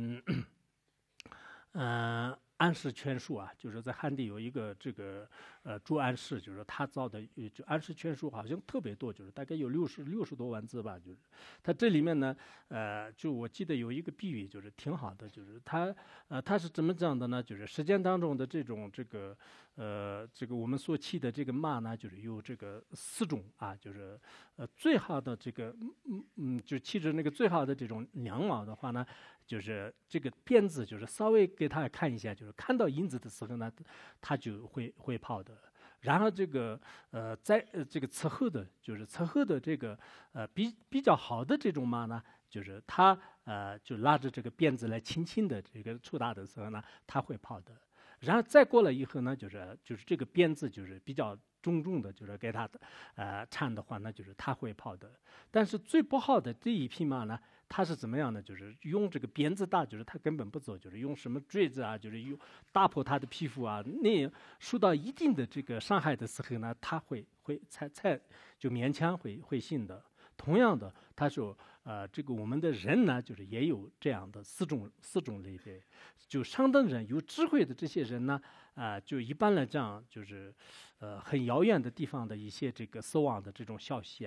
安世全书啊，就是在汉地有一个这个朱安世，就是他造的，就安世全书好像特别多，就是大概有60多万字吧。就是他这里面呢，就我记得有一个比喻，就是挺好的，就是他是怎么讲的呢？就是实践当中的这个我们所骑的这个马呢，就是有这个4种啊，就是最好的这个就骑着那个最好的这种良马的话呢，就是这个鞭子就是稍微给他看一下，就是看到影子的时候呢，他就会跑的。然后这个在这个侧后的，就是侧后的这个比较好的这种马呢，就是他就拉着这个鞭子来轻轻的这个触打的时候呢，他会跑的。然后再过了以后呢，就是这个鞭子就是比较重的，就是给他缠的话，那就是他会跑的。但是最不好的这一匹马呢，它是怎么样呢？就是用这个鞭子打，就是它根本不走，就是用什么锥子啊，就是用打破它的皮肤啊，那受到一定的这个伤害的时候呢，它会才就勉强会信的。同样的，他说这个我们的人呢，就是也有这样的四种类别。就上等人有智慧的这些人呢，就一般来讲就是很遥远的地方的一些这个死亡的这种消息啊，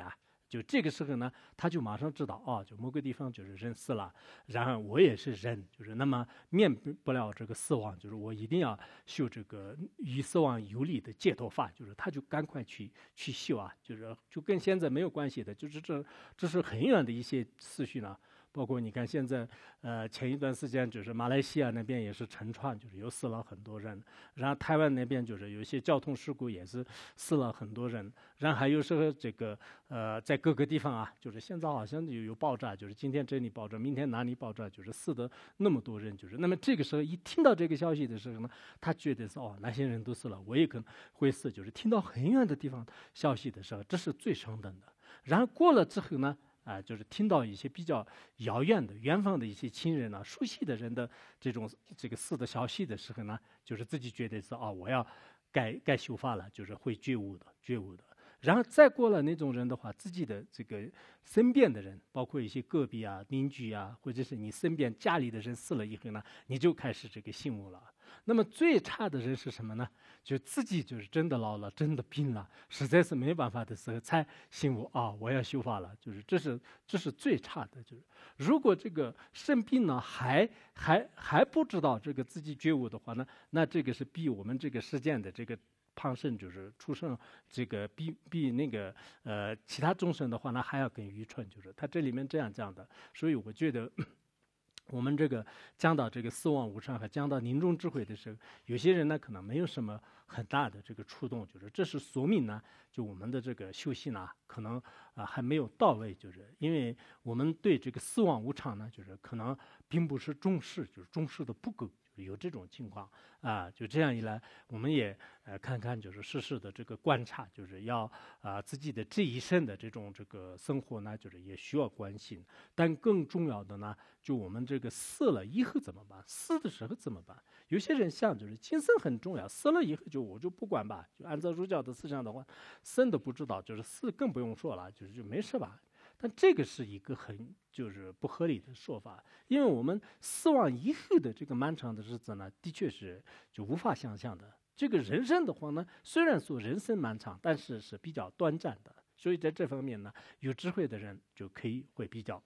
就这个时候呢，他就马上知道啊，就某个地方就是人死了，然后我也是人，就是那么免不了这个死亡，就是我一定要修这个与死亡有理的解脱法，就是他就赶快去修啊，就跟现在没有关系的，就是这是很远的一些思绪呢。包括你看现在，前一段时间就是马来西亚那边也是沉船，就是又死了很多人。然后台湾那边就是有些交通事故也是死了很多人。然后还有时候这个在各个地方啊，就是现在好像有爆炸，就是今天这里爆炸，明天哪里爆炸，就是死的那么多人，就是那么这个时候一听到这个消息的时候呢，他觉得是哦那些人都死了，我也可能会死，就是听到很远的地方消息的时候，这是最上等的。然后过了之后呢？就是听到一些比较遥远的、远方的一些亲人啊、熟悉的人的这个死的消息的时候呢，就是自己觉得是我要该修法了，就是会觉悟的。然后再过了那种人的话，自己的这个身边的人，包括一些隔壁啊、邻居啊，或者是你身边家里的人死了以后呢，你就开始这个醒悟了。那么最差的人是什么呢？就自己就是真的老了，真的病了，实在是没办法的时候才醒悟我要修法了。就是这是最差的。就是如果这个生病呢，还不知道这个自己觉悟的话呢，那这个是比我们这个世间的这个胖生就是出生这个比那个其他众生的话呢还要更愚蠢。就是他这里面这样讲的，所以我觉得。我们这个讲到这个死亡无常和讲到临终智慧的时候，有些人呢可能没有什么很大的这个触动，就是这是说明呢，就我们的这个修行呢，可能还没有到位，就是因为我们对这个死亡无常呢，就是可能并不是重视，就是重视的不够。有这种情况就这样一来，我们也看看就是世事的这个观察，就是要自己的这一生的这个生活呢，就是也需要关心。但更重要的呢，就我们这个死了以后怎么办？死的时候怎么办？有些人想就是今生很重要，死了以后我就不管吧。就按照儒教的思想的话，生都不知道，就是死更不用说了，就没事吧。但这个是一个就是不合理的说法，因为我们死亡以后的这个漫长的日子呢，的确是就无法想象的。这个人生的话呢，虽然说人生漫长，但是是比较短暂的，所以在这方面呢，有智慧的人就会比较。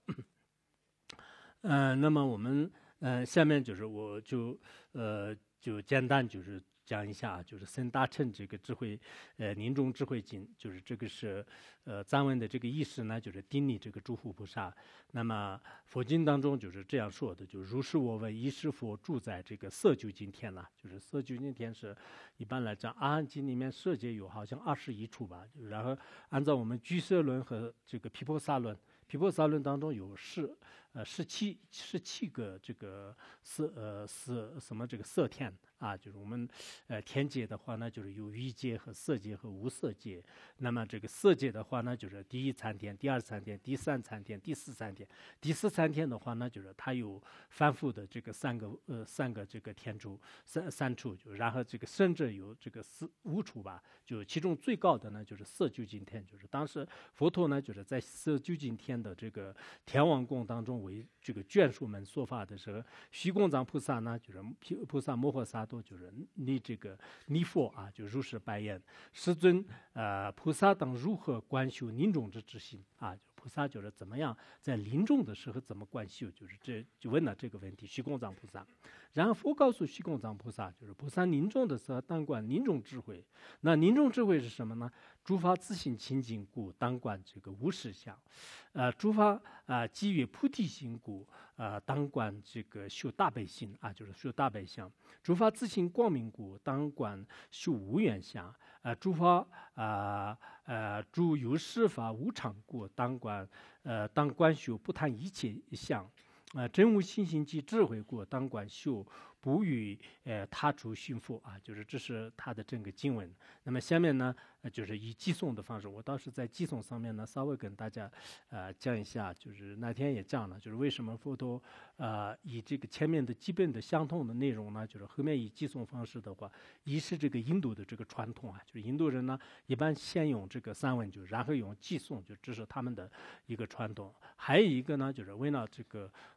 那么我们下面就是我就简单就是讲一下，就是僧大乘这个智慧临终智慧经，就是这个是藏文的这个意思呢，就是顶礼这个诸佛菩萨。那么佛经当中就是这样说的，就是如是我闻，一是佛住在这个色究竟天了，就是色究竟天是一般来讲阿含经里面色界有好像21处吧，然后按照我们俱舍论和这个毗婆沙论。毗婆沙论当中有17个这个什么这个色天就是我们天界的话呢，就是有欲界和色界和无色界。那么这个色界的话呢，就是第一参天、第二参天、第三参天、第四参天。第四参天的话呢，就是它有反复的这个三个这个天柱三处，就然后这个甚至有这个5处吧。就其中最高的呢，就是色究竟天，就是当时佛陀呢，就是在色究竟天的这个天王宫当中为这个眷属们说法的时候，虚空藏菩萨呢，就是菩萨摩诃萨多，就是你佛就如是白言：世尊，菩萨当如何观修临终之心菩萨就是怎么样在临终的时候怎么观修，就是就问了这个问题，虚空藏菩萨。然后佛告诉虚空藏菩萨，就是菩萨临终的时候当观临终智慧。那临终智慧是什么呢？诸法自性清净故，当观这个无实相。诸法基于菩提心故，当观这个修大悲心就是修大悲相。诸法自性光明故，当观修无缘相。诸法诸有实法无常故，当观修不贪一切相。真无信心及智慧故，当观修不与他处寻佛就是这是他的整个经文。那么下面呢，就是以寄诵的方式，我倒是在寄诵上面呢稍微跟大家讲一下，就是那天也讲了，就是为什么佛陀以这个前面的基本的相同的内容呢，就是后面以寄诵方式的话，一是这个印度的这个传统就是印度人呢一般先用这个散文，然后用寄诵，就这是他们的一个传统。还有一个呢，就是为了这个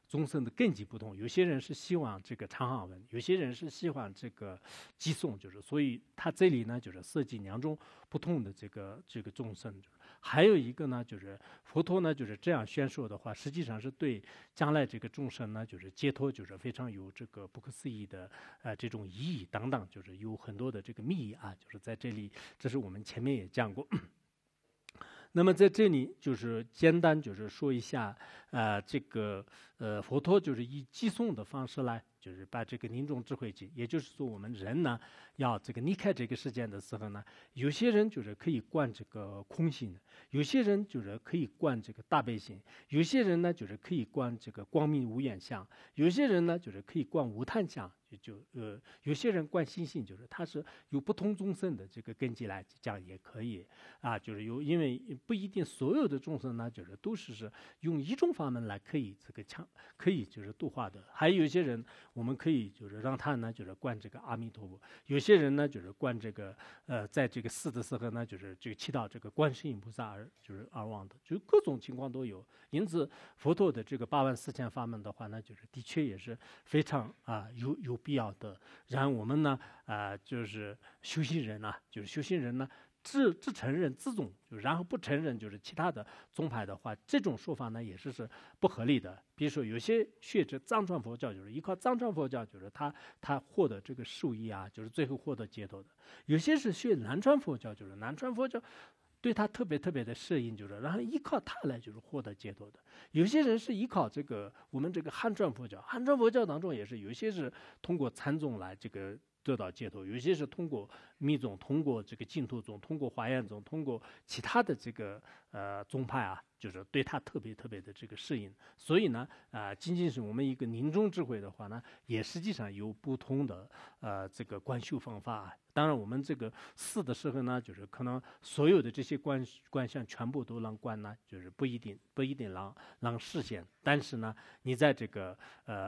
众生的根基不同，有些人是希望这个长行文，有些人是希望这个寄诵，就是所以他这里呢就是涉及两种不同的这个众生。还有一个呢，就是佛陀呢就是这样宣说的话，实际上是对将来这个众生呢就是解脱，就是非常有这个不可思议的这种意义等等，就是有很多的这个密意啊，就是在这里，这是我们前面也讲过。那么在这里就是简单就是说一下，这个佛陀就是以寄诵的方式来，就是把这个临终智慧经，也就是说我们人呢要这个离开这个世界的时候呢，有些人就是可以观这个空性，有些人就是可以观这个大悲心，有些人呢就是可以观这个光明无眼相，有些人呢就是可以观无贪相，有些人观心性，就是它是有不同众生的这个根基来讲也可以啊，就是因为不一定所有的众生呢，就是都是用一种法门来可以可以就是度化的，还有一些人我们可以就是让他呢就是观这个阿弥陀佛，有些人呢就是观这个在这个死的时候呢就是这个祈祷这个观世音菩萨而亡的，就各种情况都有。因此佛陀的这个84000法门的话呢，就是的确也是非常有必要的。然后我们呢就是修行人呢，只承认自宗，然后不承认就是其他的宗派的话，这种说法呢也是不合理的。比如说有些学者藏传佛教，就是依靠藏传佛教，就是他获得这个受益啊，就是最后获得解脱的。有些是学南传佛教，就是南传佛教对他特别的适应，就是然后依靠他来就是获得解脱的。有些人是依靠这个我们这个汉传佛教，汉传佛教当中也是有些是通过禅宗来这个得到解脱，有些是通过密宗，通过这个净土宗，通过华严宗，通过其他的这个宗派啊，就是对他特别的这个适应。所以呢仅仅是我们一个临终智慧的话呢，也实际上有不同的这个观修方法。当然我们这个死的时候呢，就是可能所有的这些观相全部都能观呢，就是不一定能实现。但是呢，你在这个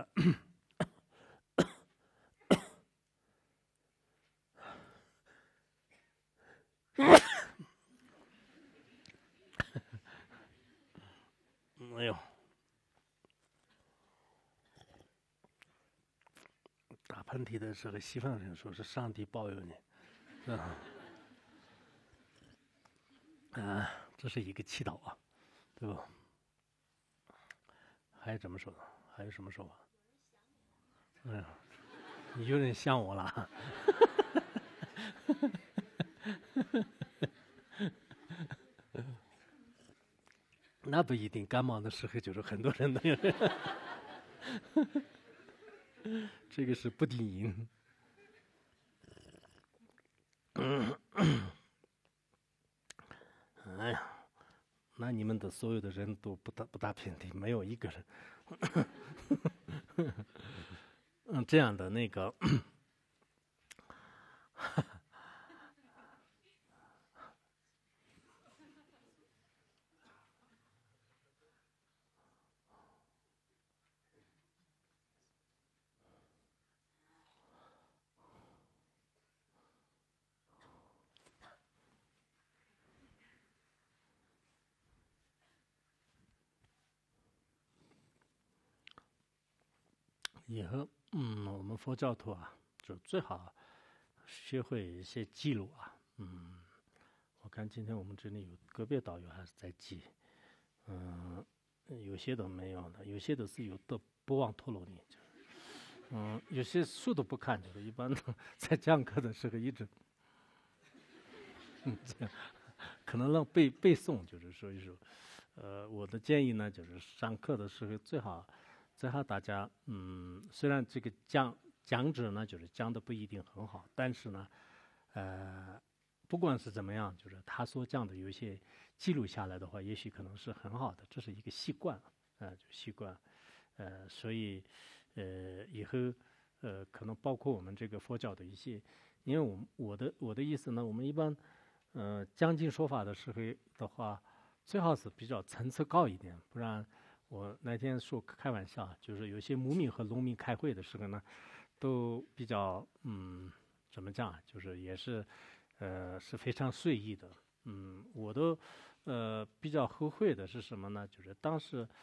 哎呦，打喷嚏的时候，西方人说是上帝保佑你，是吧？这是一个祈祷啊，对吧？还有怎么说？还有什么说法？哎呀，有人想我了。那不一定，感冒的时候就是很多人都有。这个是不定音。哎呀，那你们的所有的人都不打喷嚏，没有一个人。这样的那个。以后，我们佛教徒啊，就最好学会一些记录啊。我看今天我们这里有个别导游还是在记，有些都没有的，有些都是有的不忘陀罗尼，有些书都不看，就是一般在讲课的时候一直，这样可能让背诵，就是说一说。我的建议呢，就是上课的时候最好大家，虽然这个讲者呢，就是讲的不一定很好，但是呢，不管是怎么样，就是他所讲的有一些记录下来的话，也许可能是很好的，这是一个习惯，就习惯，所以，以后，可能包括我们这个佛教的一些，因为我的意思呢，我们一般，讲经说法的时候的话，最好是比较层次高一点，不然。我那天说开玩笑，就是有些牧民和农民开会的时候呢，都比较怎么讲，就是也是是非常随意的。我都比较后悔的是什么呢？就是当时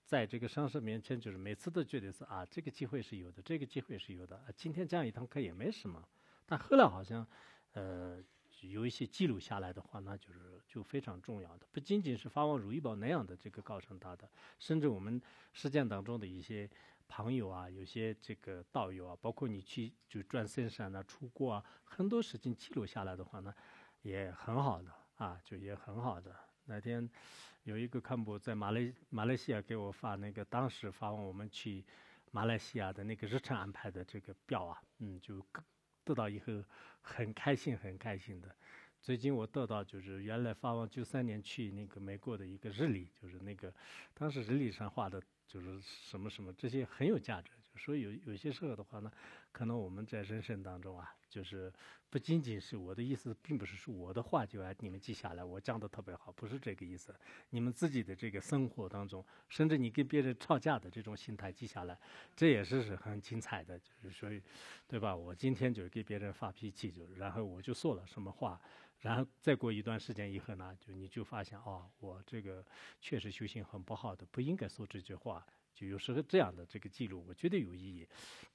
在这个上师面前，就是每次都觉得是啊，这个机会是有的，这个机会是有的，今天讲一堂课也没什么。但后来好像，有一些记录下来的话，那就非常重要的，不仅仅是法王如意宝那样的这个高僧大德，甚至我们实践当中的一些朋友啊，有些这个道友啊，包括你去就转深山啊、出国啊，很多事情记录下来的话呢，也很好的啊，就也很好的。那天有一个堪布在马来西亚给我发那个当时发我们去马来西亚的那个日程安排的这个表啊，就得到以后很开心的。最近我得到就是原来法王93年去那个美国的一个日历，就是那个当时日历上画的就是什么什么，这些很有价值。所以有些时候的话呢，可能我们在人生当中啊，就是不仅仅是我的意思，并不是说我的话就你们记下来，我讲的特别好，不是这个意思。你们自己的这个生活当中，甚至你跟别人吵架的这种心态记下来，这也是很精彩的。就是所以，对吧？我今天就是给别人发脾气，然后我就说了什么话，然后再过一段时间以后呢，你就发现我这个确实修行很不好的，不应该说这句话。就有时候这样的这个记录，我觉得有意义。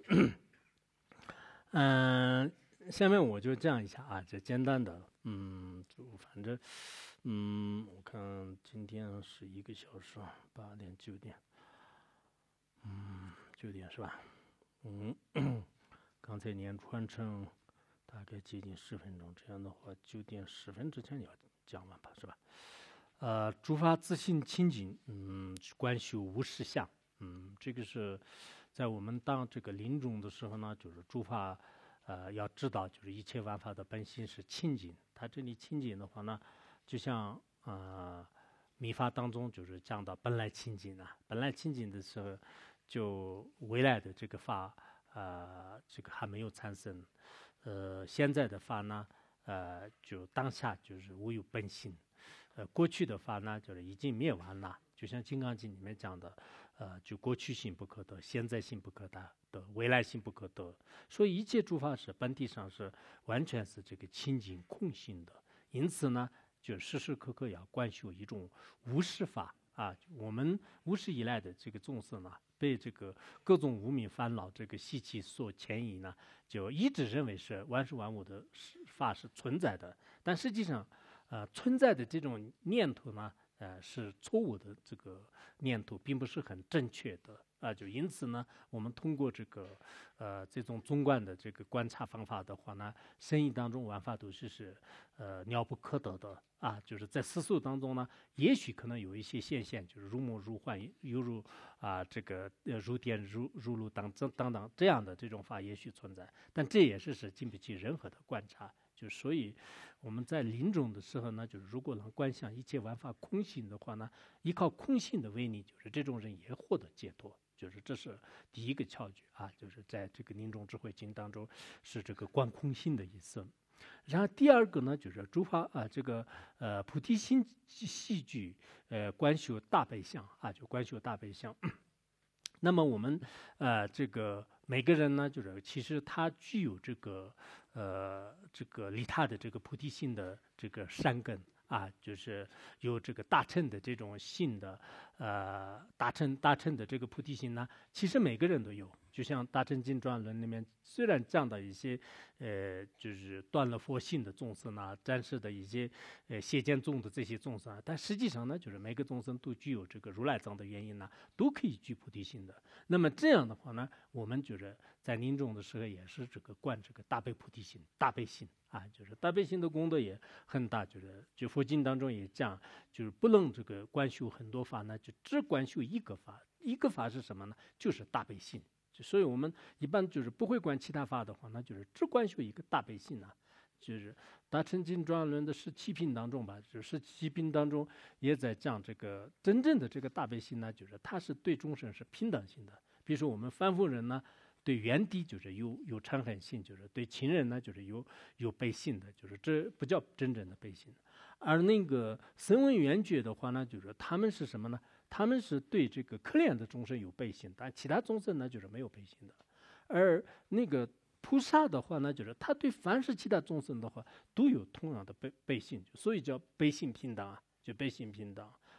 下面我就这样一下啊，这简单的，就反正，我看今天是1个小时，8点9点，9点是吧？刚才念传承大概接近10分钟，这样的话9点10分之前要讲完吧，是吧？诸法自性清净，观修无实相。这个是在我们当这个临终的时候呢，就是诸法，要知道，就是一切万法的本性是清净。它这里清净的话呢，就像密法当中就是讲到本来清净啊，本来清净的时候，就未来的这个法，这个还没有产生。现在的法呢，就当下就是无有本性。过去的法呢，就是已经灭亡了。就像《金刚经》里面讲的，就过去性不可得，现在性不可得，未来性不可得。所以一切诸法是本体上是完全是这个清净空性的。因此呢，就时时刻刻要观修一种无实法啊。我们无始以来的这个众生呢，被这个各种无明烦恼这个习气所牵引呢，就一直认为是万事万物的法是存在的，但实际上，存在的这种念头呢，是错误的这个念头，并不是很正确的啊。就因此呢，我们通过这个这种纵观的这个观察方法的话呢，生意当中万法都是妙不可得的啊。就是在世俗当中呢，也许可能有一些现象，就是如梦如幻，犹如这个如电如露等这样的这种法也许存在，但这也是经不起任何的观察。就所以我们在临终的时候呢，就是如果能观想一切万法空性的话呢，依靠空性的威力，就是这种人也获得解脱。就是这是第一个窍诀啊，就是在这个临终智慧经当中是这个观空性的意思。然后第二个呢，就是诸法这个菩提心细具观修大悲相啊，就观修大悲相。那么我们这个每个人呢，就是其实他具有这个利他的这个菩提心的这个善根啊，就是有这个大乘的这种性的大乘的这个菩提心呢，其实每个人都有。就像《大乘经传论》里面，虽然讲到一些就是断了佛性的众生啊，暂时的一些邪见众的这些众生啊，但实际上呢，就是每个众生都具有这个如来藏的原因呢，都可以具菩提心的。那么这样的话呢，我们就是在临终的时候也是这个观这个大悲菩提心、大悲心啊，就是大悲心的功德也很大。就佛经当中也讲，就是不能这个观修很多法呢，就只观修一个法。一个法是什么呢？就是大悲心。所以我们一般就是不会观其他法的话，那就是只观修一个大悲心啊。就是《大乘经传论》的17品当中吧，就是17品当中也在讲这个真正的这个大悲心呢，就是它是对众生是平等性的。比如说我们凡夫人呢，对缘敌就是有嗔恨心，就是对亲人呢就是有悲心的，就是这不叫真正的悲心。而那个声闻缘觉的话呢，就是他们是什么呢？他们是对这个可怜的众生有悲心，但其他众生呢就是没有悲心的。而那个菩萨的话呢，就是他对凡是其他众生的话都有同样的悲心，所以叫悲心平等啊，就悲心平等。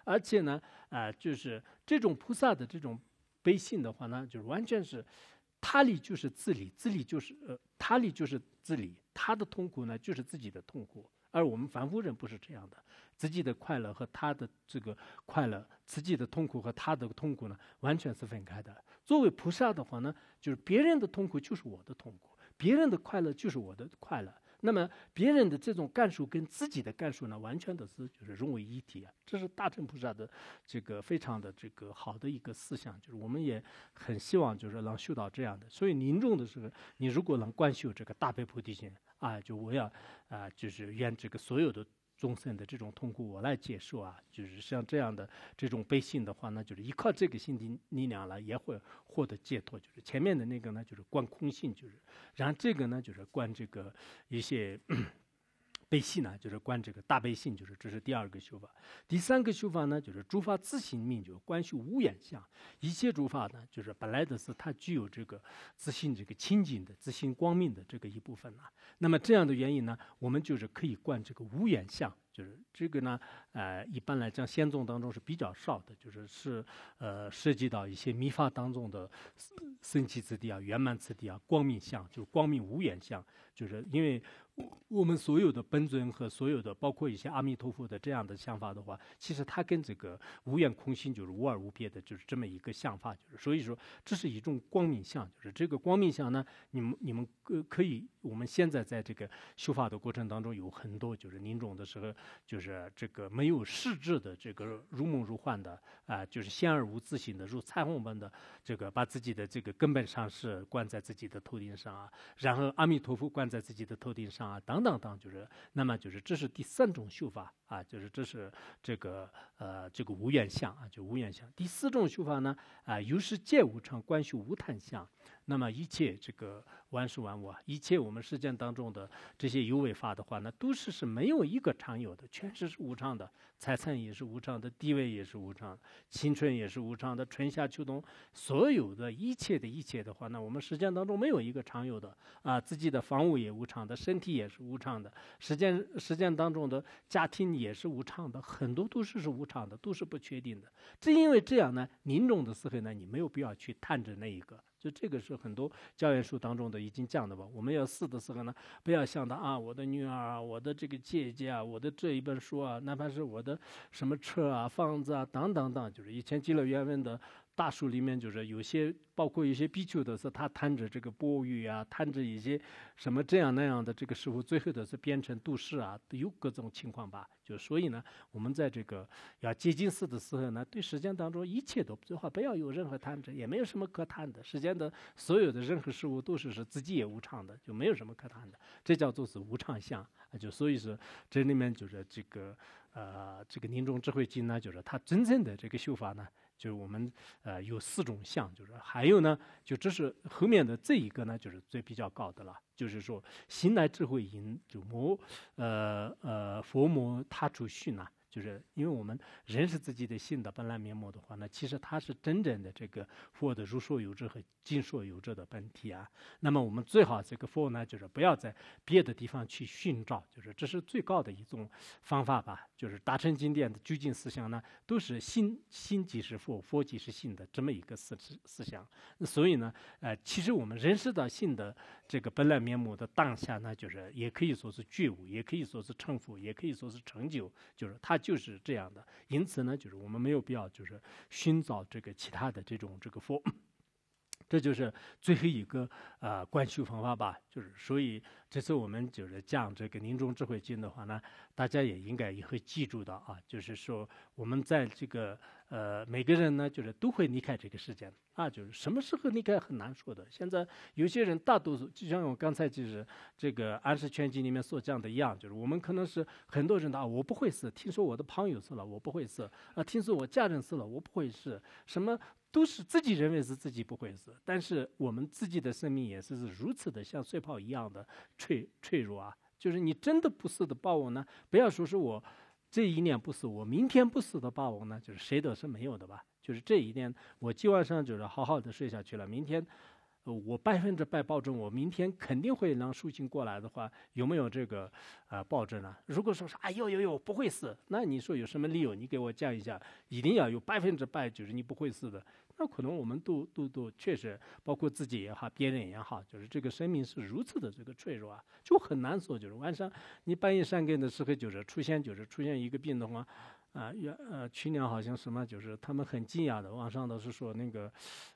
而且呢，就是这种菩萨的这种悲心的话呢，就是完全是他力就是自理，自理就是他力就是自理，他的痛苦呢就是自己的痛苦，而我们凡夫人不是这样的，自己的快乐和他的这个快乐，自己的痛苦和他的痛苦呢完全是分开的。作为菩萨的话呢，就是别人的痛苦就是我的痛苦，别人的快乐就是我的快乐。那么别人的这种感受跟自己的感受呢，完全的是就是融为一体啊，这是大乘菩萨的这个非常的这个好的一个思想，就是我们也很希望就是能修到这样的。所以临终的时候，你如果能观修这个大悲菩提心啊，就我要就是愿这个所有的众生的这种痛苦我来接受啊，就是像这样的这种悲心的话呢，就是依靠这个心的力量了，也会获得解脱。就是前面的那个呢，就是观空性，就是然后这个呢，就是观这个一些悲心呢，就是观这个大悲心，就是这是第二个修法。第三个修法呢，就是诸法自性命，就是观修无眼相。一切诸法呢，就是本来的是它具有这个自性这个清净的、自性光明的这个一部分啊。那么这样的原因呢，我们就是可以观这个无眼相，就是这个呢，一般来讲仙宗当中是比较少的，就是涉及到一些密法当中的僧祇次第啊、圆满次第啊、光明相，就是光明无眼相，就是因为我们所有的本尊和所有的包括一些阿弥陀佛的这样的想法的话，其实它跟这个无眼空性就是无二无别的，就是这么一个想法，就是所以说这是一种光明相，就是这个光明相呢，你们可以，我们现在在这个修法的过程当中有很多就是临终的时候，就是这个没有实质的这个如梦如幻的就是仙而无自性的如彩虹般的这个把自己的这个根本上是关在自己的头顶上啊，然后阿弥陀佛关在自己的头顶上啊，等等等，就是那么就是这是第三种修法啊，就是这是这个这个无眼相啊，就无眼相。第四种修法呢由是界无常，观修无贪相。那么一切这个万事万物啊，一切我们世间当中的这些有为法的话呢，都是没有一个常有的，全是无常的。财产也是无常的，地位也是无常的，青春也是无常的，春夏秋冬，所有的一切的话呢，我们世间当中没有一个常有的啊。自己的房屋也无常的，身体也是无常的，时间当中的家庭也是无常的，很多都是无常的，都是不确定的。正因为这样呢，临终的时候呢，你没有必要去探着那一个。就这个是很多教研书当中的已经讲的吧。我们要死的时候呢，不要想到我的女儿啊，我的这个姐姐啊，我的这一本书啊，哪怕是我的什么车啊、房子啊等等等，就是以前记了原文的大书里面，就是有些包括一些比丘的是他贪着这个钵盂啊，贪着一些什么这样那样的这个师傅，最后的是变成度世啊，都有各种情况吧。就所以呢，我们在这个要接近死的时候呢，对时间当中一切都最好不要有任何贪着，也没有什么可贪的。时间的所有的任何事物都是自己也无常的，就没有什么可贪的，这叫做是无常相。就所以说这里面就是这个这个临终智慧经呢，就是它真正的这个修法呢，就是我们有四种相，就是还有呢，就这是后面的这一个呢，就是最比较高的了，就是说心来智慧因，就佛摩他处续呢。就是因为我们认识自己的心的本来面目的话呢，其实它是真正的这个佛的如说有者和尽说有者的本体啊。那么我们最好这个佛呢，就是不要在别的地方去寻找，就是这是最高的一种方法吧。就是大乘经典的究竟思想呢，都是心即是佛，佛即是心的这么一个思想。所以呢，其实我们认识到心的这个本来面目的当下呢，就是也可以说是觉悟，也可以说是成佛，也可以说是成就，就是它就是这样的。因此呢，就是我们没有必要就是寻找这个其他的这种这个佛。这就是最后一个观修方法吧。就是所以这次我们就是讲这个临终智慧经的话呢，大家也应该也会记住的啊。就是说我们在这个每个人呢，就是都会离开这个世界啊。就是什么时候离开很难说的。现在有些人大多数就像我刚才就是这个安世全经里面所讲的一样，就是我们可能是很多人的我不会死，听说我的朋友死了我不会死听说我家人死了我不会死，什么都是自己认为是自己不会死，但是我们自己的生命也是如此的像碎泡一样的脆弱啊。就是你真的不死的报应呢，不要说是我这一年不死，我明天不死的报应呢，就是谁都是没有的吧。就是这一年我今晚上就是好好的睡下去了，明天我100%保证我明天肯定会让抒情过来的话，有没有这个保证呢？如果说是有不会死，那你说有什么理由？你给我讲一下，一定要有100%就是你不会死的。那可能我们都确实，包括自己也好，别人也好，就是这个生命是如此的这个脆弱啊，就很难说。就是晚上你半夜3更的时候，就是出现一个病的话。去年好像什么，就是他们很惊讶的，网上都是说那个，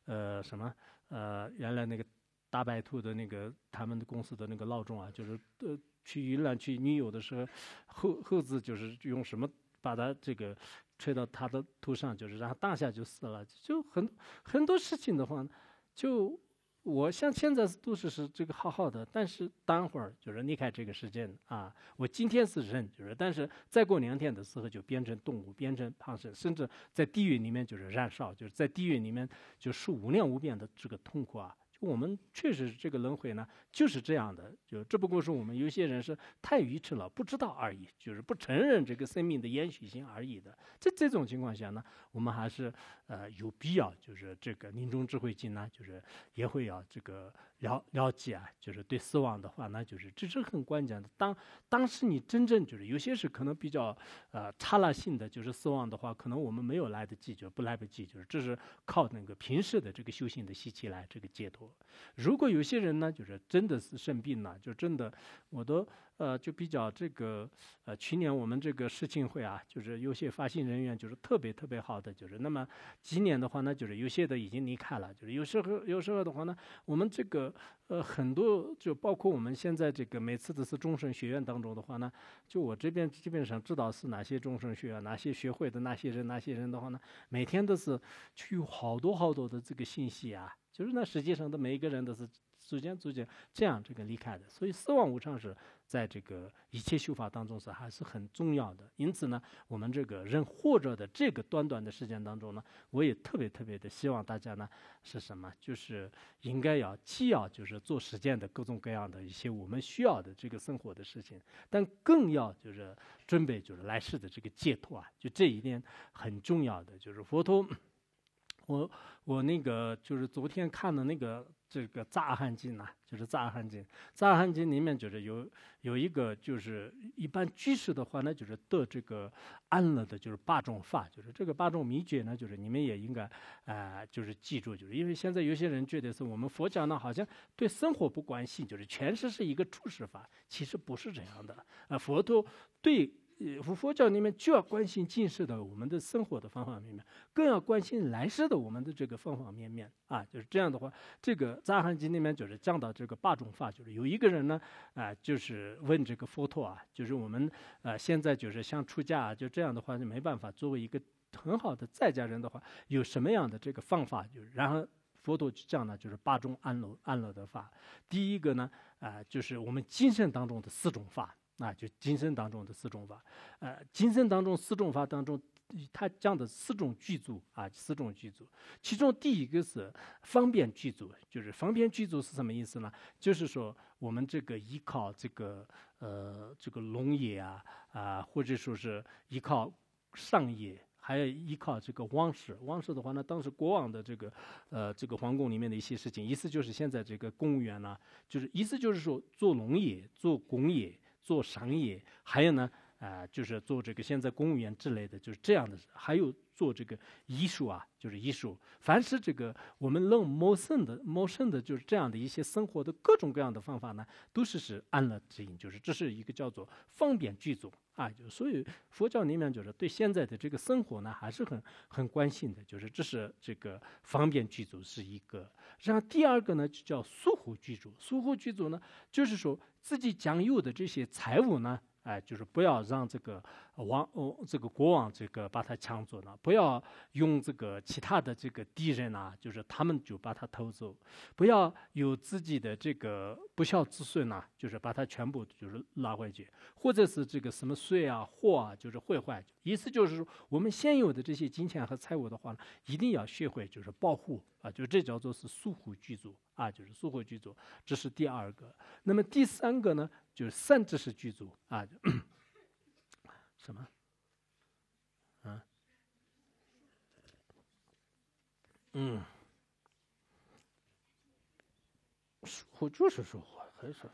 原来那个大白兔的那个他们的公司的那个老总啊，就是去云南去旅游的时候，猴子就是用什么把它这个吹到他的头上，就是然后当下就死了，就很多事情的话，就。我像现在都是这个好好的，但是等会儿就是离开这个世界啊。我今天是人，就是但是再过2天的时候就变成动物，变成胖神，甚至在地狱里面就是燃烧，就是在地狱里面就受无量无边的这个痛苦啊。就我们确实这个轮回呢就是这样的，就只不过是我们有些人是太愚痴了，不知道而已，就是不承认这个生命的延续性而已的。这种情况下呢，我们还是有必要，就是这个临终智慧经呢，就是也会要这个了解啊，就是对死亡的话呢，就是这是很关键的。当时你真正就是有些是可能比较刹那性的，就是死亡的话，可能我们没有来得及，就不来不及，就是这是靠那个平时的这个修行的习气来这个解脱。如果有些人呢，就是真的是生病了，就真的我都就比较这个去年我们这个世庆会啊，就是有些发行人员就是特别好的，就是那么今年的话呢，就是有些的已经离开了，就是有时候的话呢，我们这个很多就包括我们现在这个每次的是终身学院当中的话呢，就我这边基本上知道是哪些终身学院，哪些学会的哪些人的话呢，每天都是去有好多的这个信息啊，就是那实际上的每一个人都是逐渐这样这个离开的，所以死亡无常是在这个一切修法当中是还是很重要的。因此呢，我们这个人活着的这个短短的时间当中呢，我也特别的希望大家呢是什么，就是应该既要就是做实践的各种各样的一些我们需要的这个生活的事情，但更要就是准备就是来世的这个解脱啊，就这一点很重要的，就是佛陀。我那个就是昨天看的那个这个《杂阿含经》呐，就是《杂阿含经》。《杂阿含经》里面就是有一个就是一般居士的话呢，就是得这个安乐的，就是8种法，就是这个8种秘诀呢，就是你们也应该就是记住，就是因为现在有些人觉得是我们佛教呢好像对生活不关心，就是全是一个处世法，其实不是这样的佛陀对。佛教里面就要关心今世的我们的生活的方方面面，更要关心来世的我们的这个方方面面啊，就是这样的话，这个《杂含经》里面就是讲到这个8种法，就是有一个人呢就是问这个佛陀啊，就是我们现在就是想出家就这样的话就没办法，作为一个很好的在家人的话，有什么样的这个方法？就是然后佛陀讲呢，就是8种安乐的法。第一个呢就是我们精神当中的4种法。就精神当中的4种法，精神当中4种法当中，他讲的4种具足4种具足，其中第一个是方便具足，就是方便具足是什么意思呢？就是说我们这个依靠这个农业或者说是依靠商业。还要依靠这个王室的话呢，当时国王的这个皇宫里面的一些事情，意思就是现在这个公务员呢，就是意思就是说做农业、做工业。做商业，还有呢，就是做这个现在公务员之类的，就是这样的，还有做这个艺术就是艺术，凡是这个我们能谋生的，就是这样的一些生活的各种各样的方法呢，都是安乐之因，就是这是一个叫做方便具足就所以佛教里面就是对现在的这个生活呢，还是很关心的，就是这是这个方便具足是一个，然后第二个呢就叫疏忽具足，疏忽具足呢，就是说自己将有的这些财物呢。就是不要让这个这个国王这个把他抢走了，不要用这个其他的这个敌人就是他们就把他偷走，不要有自己的这个不孝子孙就是把他全部就是拿回去，或者是这个什么税货就是毁坏，意思就是说我们现有的这些金钱和财物的话呢，一定要学会就是保护就这叫做是疏忽具足就是疏忽具足，这是第二个。那么第3个呢？就是善知识具足什么？ 苦就是说话，还是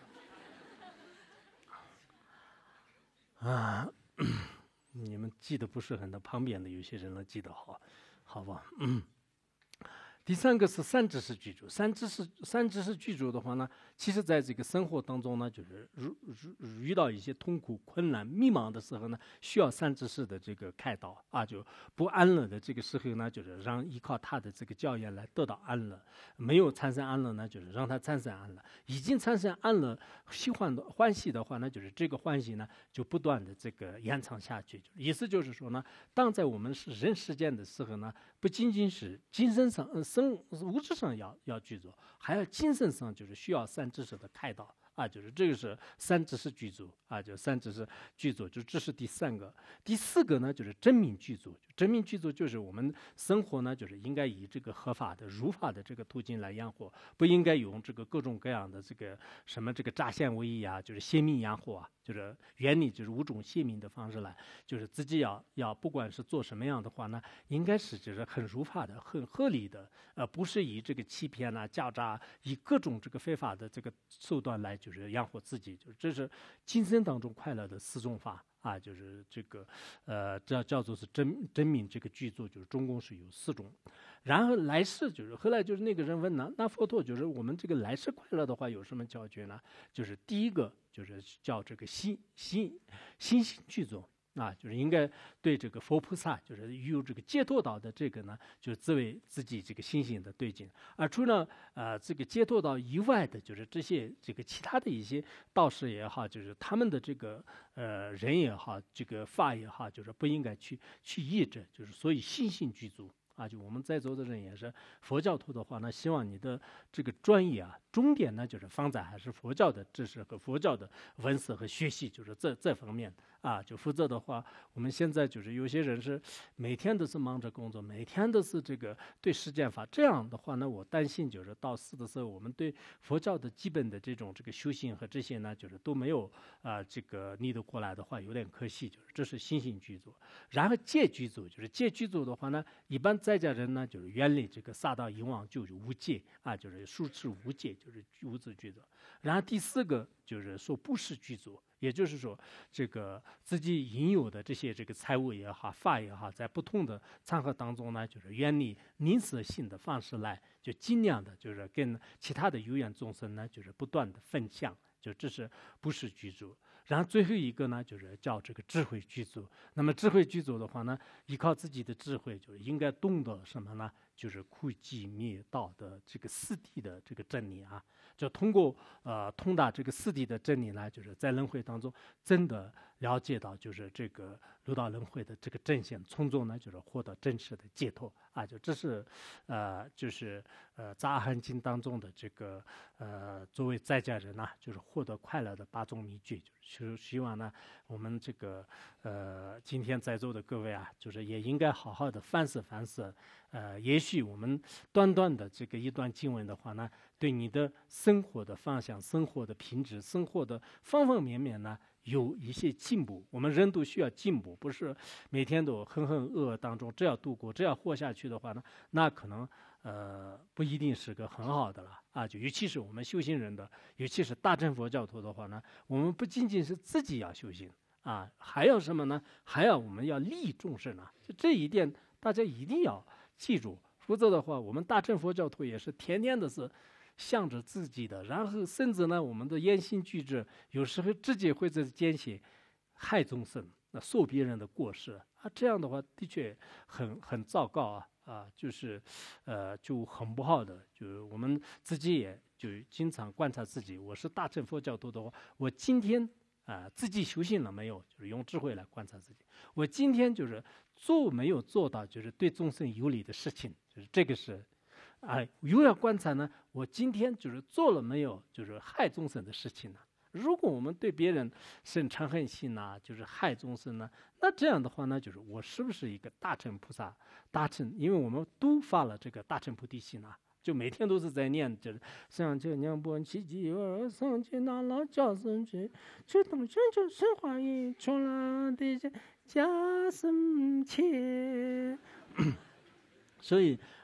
啊，你们记得不是很多，旁边的有些人能记得好，好吧？第三个是三知识具足，三知识具足的话呢，其实在这个生活当中呢，就是遇到一些痛苦、困难、迷茫的时候呢，需要三知识的这个开导啊，就不安乐的这个时候呢，就是让依靠他的这个教言来得到安乐；没有产生安乐呢，就是让他产生安乐；已经产生安乐、欢喜的话呢，就是这个欢喜呢，就不断的这个延长下去。意思就是说呢，当在我们是人世间的时候呢，不仅仅是精神上、物质上要具足，还要精神上就是需要三知识的开导啊，就是这个是三知识具足啊，就三知识具足，就这是第三个。第四个呢，就是真命具足。真命具足就是我们生活呢，就是应该以这个合法的、如法的这个途径来养活，不应该用这个各种各样的这个什么这个诈现为义啊，就是泄密养活啊，就是原理就是五种泄密的方式来，就是自己要不管是做什么样的话呢，应该是就是很如法的、很合理的，不是以这个欺骗啊、狡诈，以各种这个非法的这个手段来就是养活自己，就是这是今生当中快乐的四种法。啊，就是这个，这叫做是真命这个具足，就是总共是有4种。然后来世就是后来就是那个人问呢，那佛陀就是我们这个来世快乐的话有什么教诀呢？就是第一个就是叫这个心性具足。啊，就是应该对这个佛菩萨，就是有这个解脱道的这个呢，就是自己这个心性的对境。而除了这个解脱道以外的，就是这些这个其他的一些道士也好，就是他们的这个人也好，这个法也好，就是不应该去抑制，就是所以心性具足。啊，就我们在座的人也是佛教徒的话呢，希望你的这个专业啊，重点呢就是放在还是佛教的知识和佛教的文字和学习，就是这方面啊。就否则的话，我们现在就是有些人是每天都是忙着工作，每天都是这个对实践法，这样的话呢，我担心就是到死的时候，我们对佛教的基本的这种这个修行和这些呢，就是都没有这个逆得过来的话，有点可惜。就是这是心性具足，然后戒具足，就是戒具足的话呢，一般在家人呢，就是远离这个杀盗淫妄，就是无戒啊，就是书持无戒，就是无自具足。然后第4个就是说布施具足，也就是说这个自己应有的这些这个财物也好、法也好，在不同的场合当中呢，就是远离吝啬性的方式来，就尽量的就是跟其他的有缘众生呢，就是不断的分享，就这是布施具足。然后最后一个呢，就是叫这个智慧具足。那么智慧具足的话呢，依靠自己的智慧，就是应该懂得什么呢？就是苦集灭道的这个四谛的这个真理啊，就通过通达这个四谛的真理呢，就是在轮回当中真的了解到，就是这个六道轮回的这个真相，从中呢就是获得真实的解脱啊。就这是就是在阿含经当中的这个作为在家人呢，就是获得快乐的8种秘诀。就是希望呢，我们这个今天在座的各位啊，就是也应该好好的反思。也许我们短短的这个一段经文的话呢，对你的生活的方向、生活的品质、生活的方方面面呢，有一些进步。我们人都需要进步，不是每天都浑浑噩噩当中，只要度过，只要活下去的话呢，那可能不一定是个很好的了啊。就尤其是我们修行人的，尤其是大乘佛教徒的话呢，我们不仅仅是自己要修行啊，还要什么呢？还要我们要利益众生啊。就这一点，大家一定要记住，否则的话，我们大乘佛教徒也是天天的是向着自己的，然后甚至呢，我们的言行举止有时候直接会在间歇害众生，受别人的过失啊，这样的话的确很糟糕啊，就是就很不好的。就我们自己也就经常观察自己，我是大乘佛教徒的话，我今天自己修行了没有？就是用智慧来观察自己。我今天就是做没有做到，就是对众生有利的事情，就是这个是又要观察呢。我今天就是做了没有，就是害众生的事情呢？如果我们对别人生嗔恨心呐，就是害众生呢，那这样的话呢，就是我是不是一个大乘菩萨？大乘，因为我们都发了这个大乘菩提心啊。就每天都是在念，就是上界娘波奇迹尔，上界那拉加生去，去东宣就生化音，出来的加生切。所以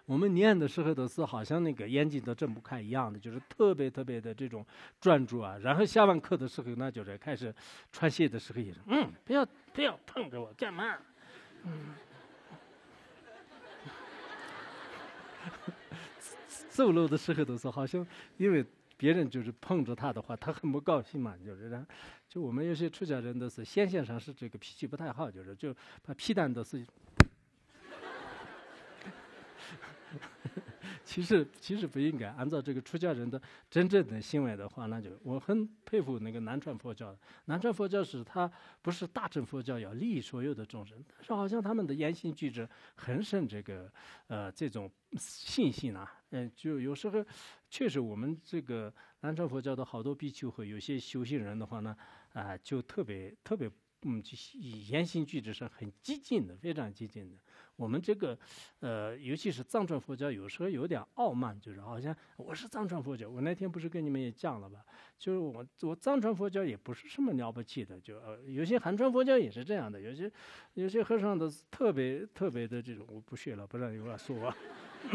我们念的时候都是好像那个眼睛都睁不开一样的，就是特别特别的这种专注啊。然后下完课的时候呢，就是开始穿鞋的时候也是，不要碰着我干嘛？走路的时候都是好像因为别人就是碰着他的话，他很不高兴嘛，就是然后就我们有些出家人都是先天上是这个脾气不太好，就把皮蛋都是。其实不应该按照这个出家人的真正的行为的话，那就我很佩服那个南传佛教。南传佛教是他不是大乘佛教要利益所有的众生，但是好像他们的言行举止很深这个这种信心啊，就有时候确实我们这个南传佛教的好多比丘和有些修行人的话呢，就特别言行举止是很激进的，非常激进的。我们这个尤其是藏传佛教，有时候有点傲慢，就是好像我是藏传佛教。我那天不是跟你们也讲了吧？就是我藏传佛教也不是什么了不起的，就有些汉传佛教也是这样的，有些和尚都是特别特别的这种，我不学了，不让有话说啊。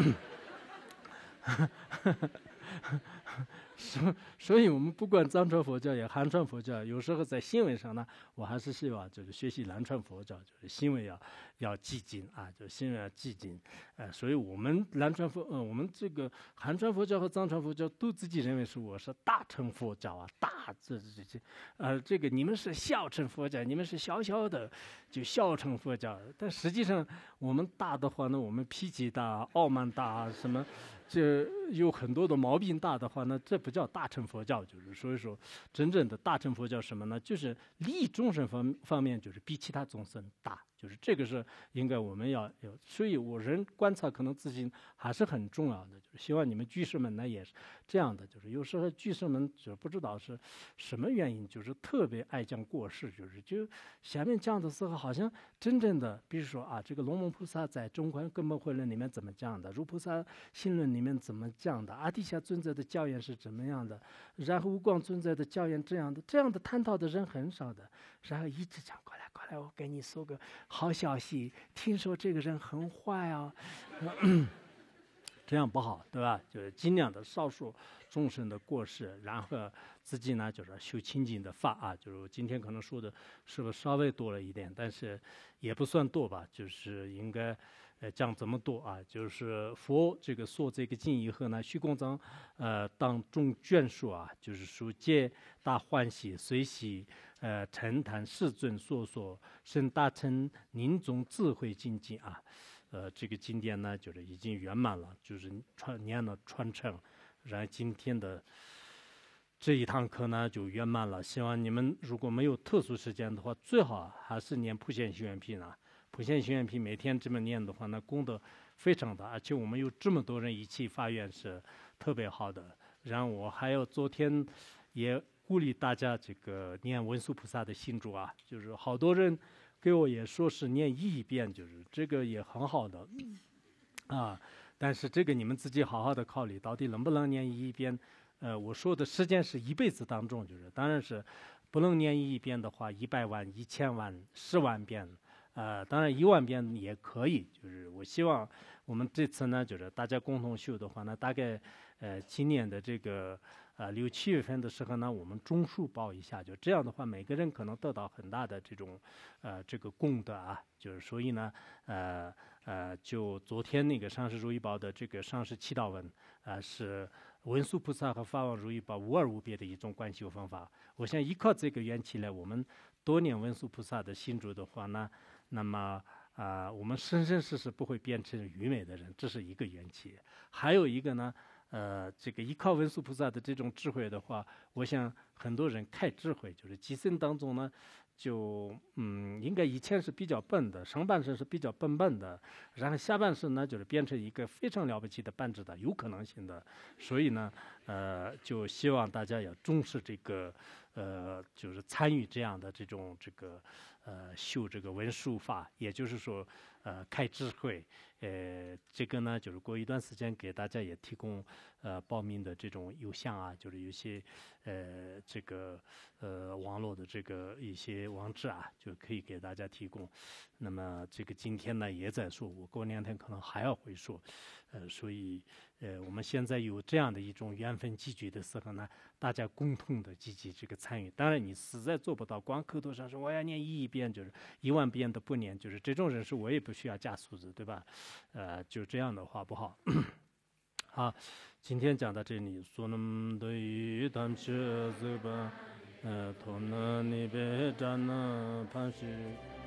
所以我们不管藏传佛教也汉传佛教，有时候在行为上呢，我还是希望就是学习南传佛教，就是行为要激进啊，就行为要激进。所以我们我们这个汉传佛教和藏传佛教都自己认为我是大乘佛教啊，这个你们是小乘佛教，你们是小小的就小乘佛教，但实际上我们大的话呢，我们脾气大、傲慢大什么。这有很多的毛病大的话呢，这不叫大乘佛教，就是所以说，真正的大乘佛教什么呢？就是利益众生方面，就是比其他众生大，就是这个是应该我们要有。所以我人观察可能自信还是很重要的，就是希望你们居士们呢也是这样的，就是有时候居士们就不知道是什么原因，就是特别爱讲过世，就下面讲的时候好像真正的，比如说这个龙门菩萨在中观根本慧论里面怎么讲的，如菩萨心论里面怎么讲的，阿底峡尊者的教言是怎么样的，然后无光尊者的教言这样的探讨的人很少的，然后一直讲过来，我给你说个好消息，听说这个人很坏啊，这样不好，对吧？就是尽量的少数众生的过失，然后自己呢就是修清净的法啊，就是今天可能说的是不是稍微多了一点，但是也不算多吧，就是应该。讲这么多啊，就是佛这个说这个经以后呢，虚空藏当众眷属啊，就是说皆大欢喜，随喜陈坛世尊说甚大乘宁宗智慧经济啊，这个经典呢就是已经圆满了，就是念了传承，然后今天的这一堂课呢就圆满了。希望你们如果没有特殊时间的话，最好还是念普贤行愿品啊。普贤行愿品每天这么念的话，那功德非常大，而且我们有这么多人一起发愿是特别好的。然后我还有昨天也鼓励大家这个念文殊菩萨的心咒啊，就是好多人给我也说是念1遍，就是这个也很好的啊。但是这个你们自己好好的考虑，到底能不能念1遍？我说的时间是一辈子当中，就是当然是不能念1遍的话，100万、1000万、10万遍。当然1万遍也可以，就是我希望我们这次呢，就是大家共同修的话呢，大概今年的这个6、7月份的时候呢，我们中数报一下，就这样的话，每个人可能得到很大的这种这个功德啊，就是所以呢就昨天那个上师如意宝的这个上师祈祷文是文殊菩萨和法王如意宝无二无别的一种观修方法。我想依靠这个缘起来，我们多念文殊菩萨的心咒的话呢，那么我们生生世世不会变成愚昧的人，这是一个缘起。还有一个呢，这个依靠文殊菩萨的这种智慧的话，我想很多人开智慧，就是几生当中呢，就应该以前是比较笨的，上半身是比较笨的，然后下半身呢就是变成一个非常了不起的半智的，有可能性的。所以呢，就希望大家要重视这个，就是参与这样的这种这个。修这个文殊法，也就是说，开智慧， 这个呢，就是过一段时间给大家也提供报名的这种邮箱啊，就是有些这个网络的这个一些网址啊，就可以给大家提供。那么这个今天呢也在说，我过2天可能还要会说，所以我们现在有这样的一种缘分集聚的时候呢，大家共同的积极这个参与。当然你实在做不到，光口头上说我要念1亿遍，就是10000遍都不念，就是这种人是我也不需要加数字，对吧？就这样的话不好。好，今天讲到这里，说那么多语，他们是这吧，同那你别站那盘是。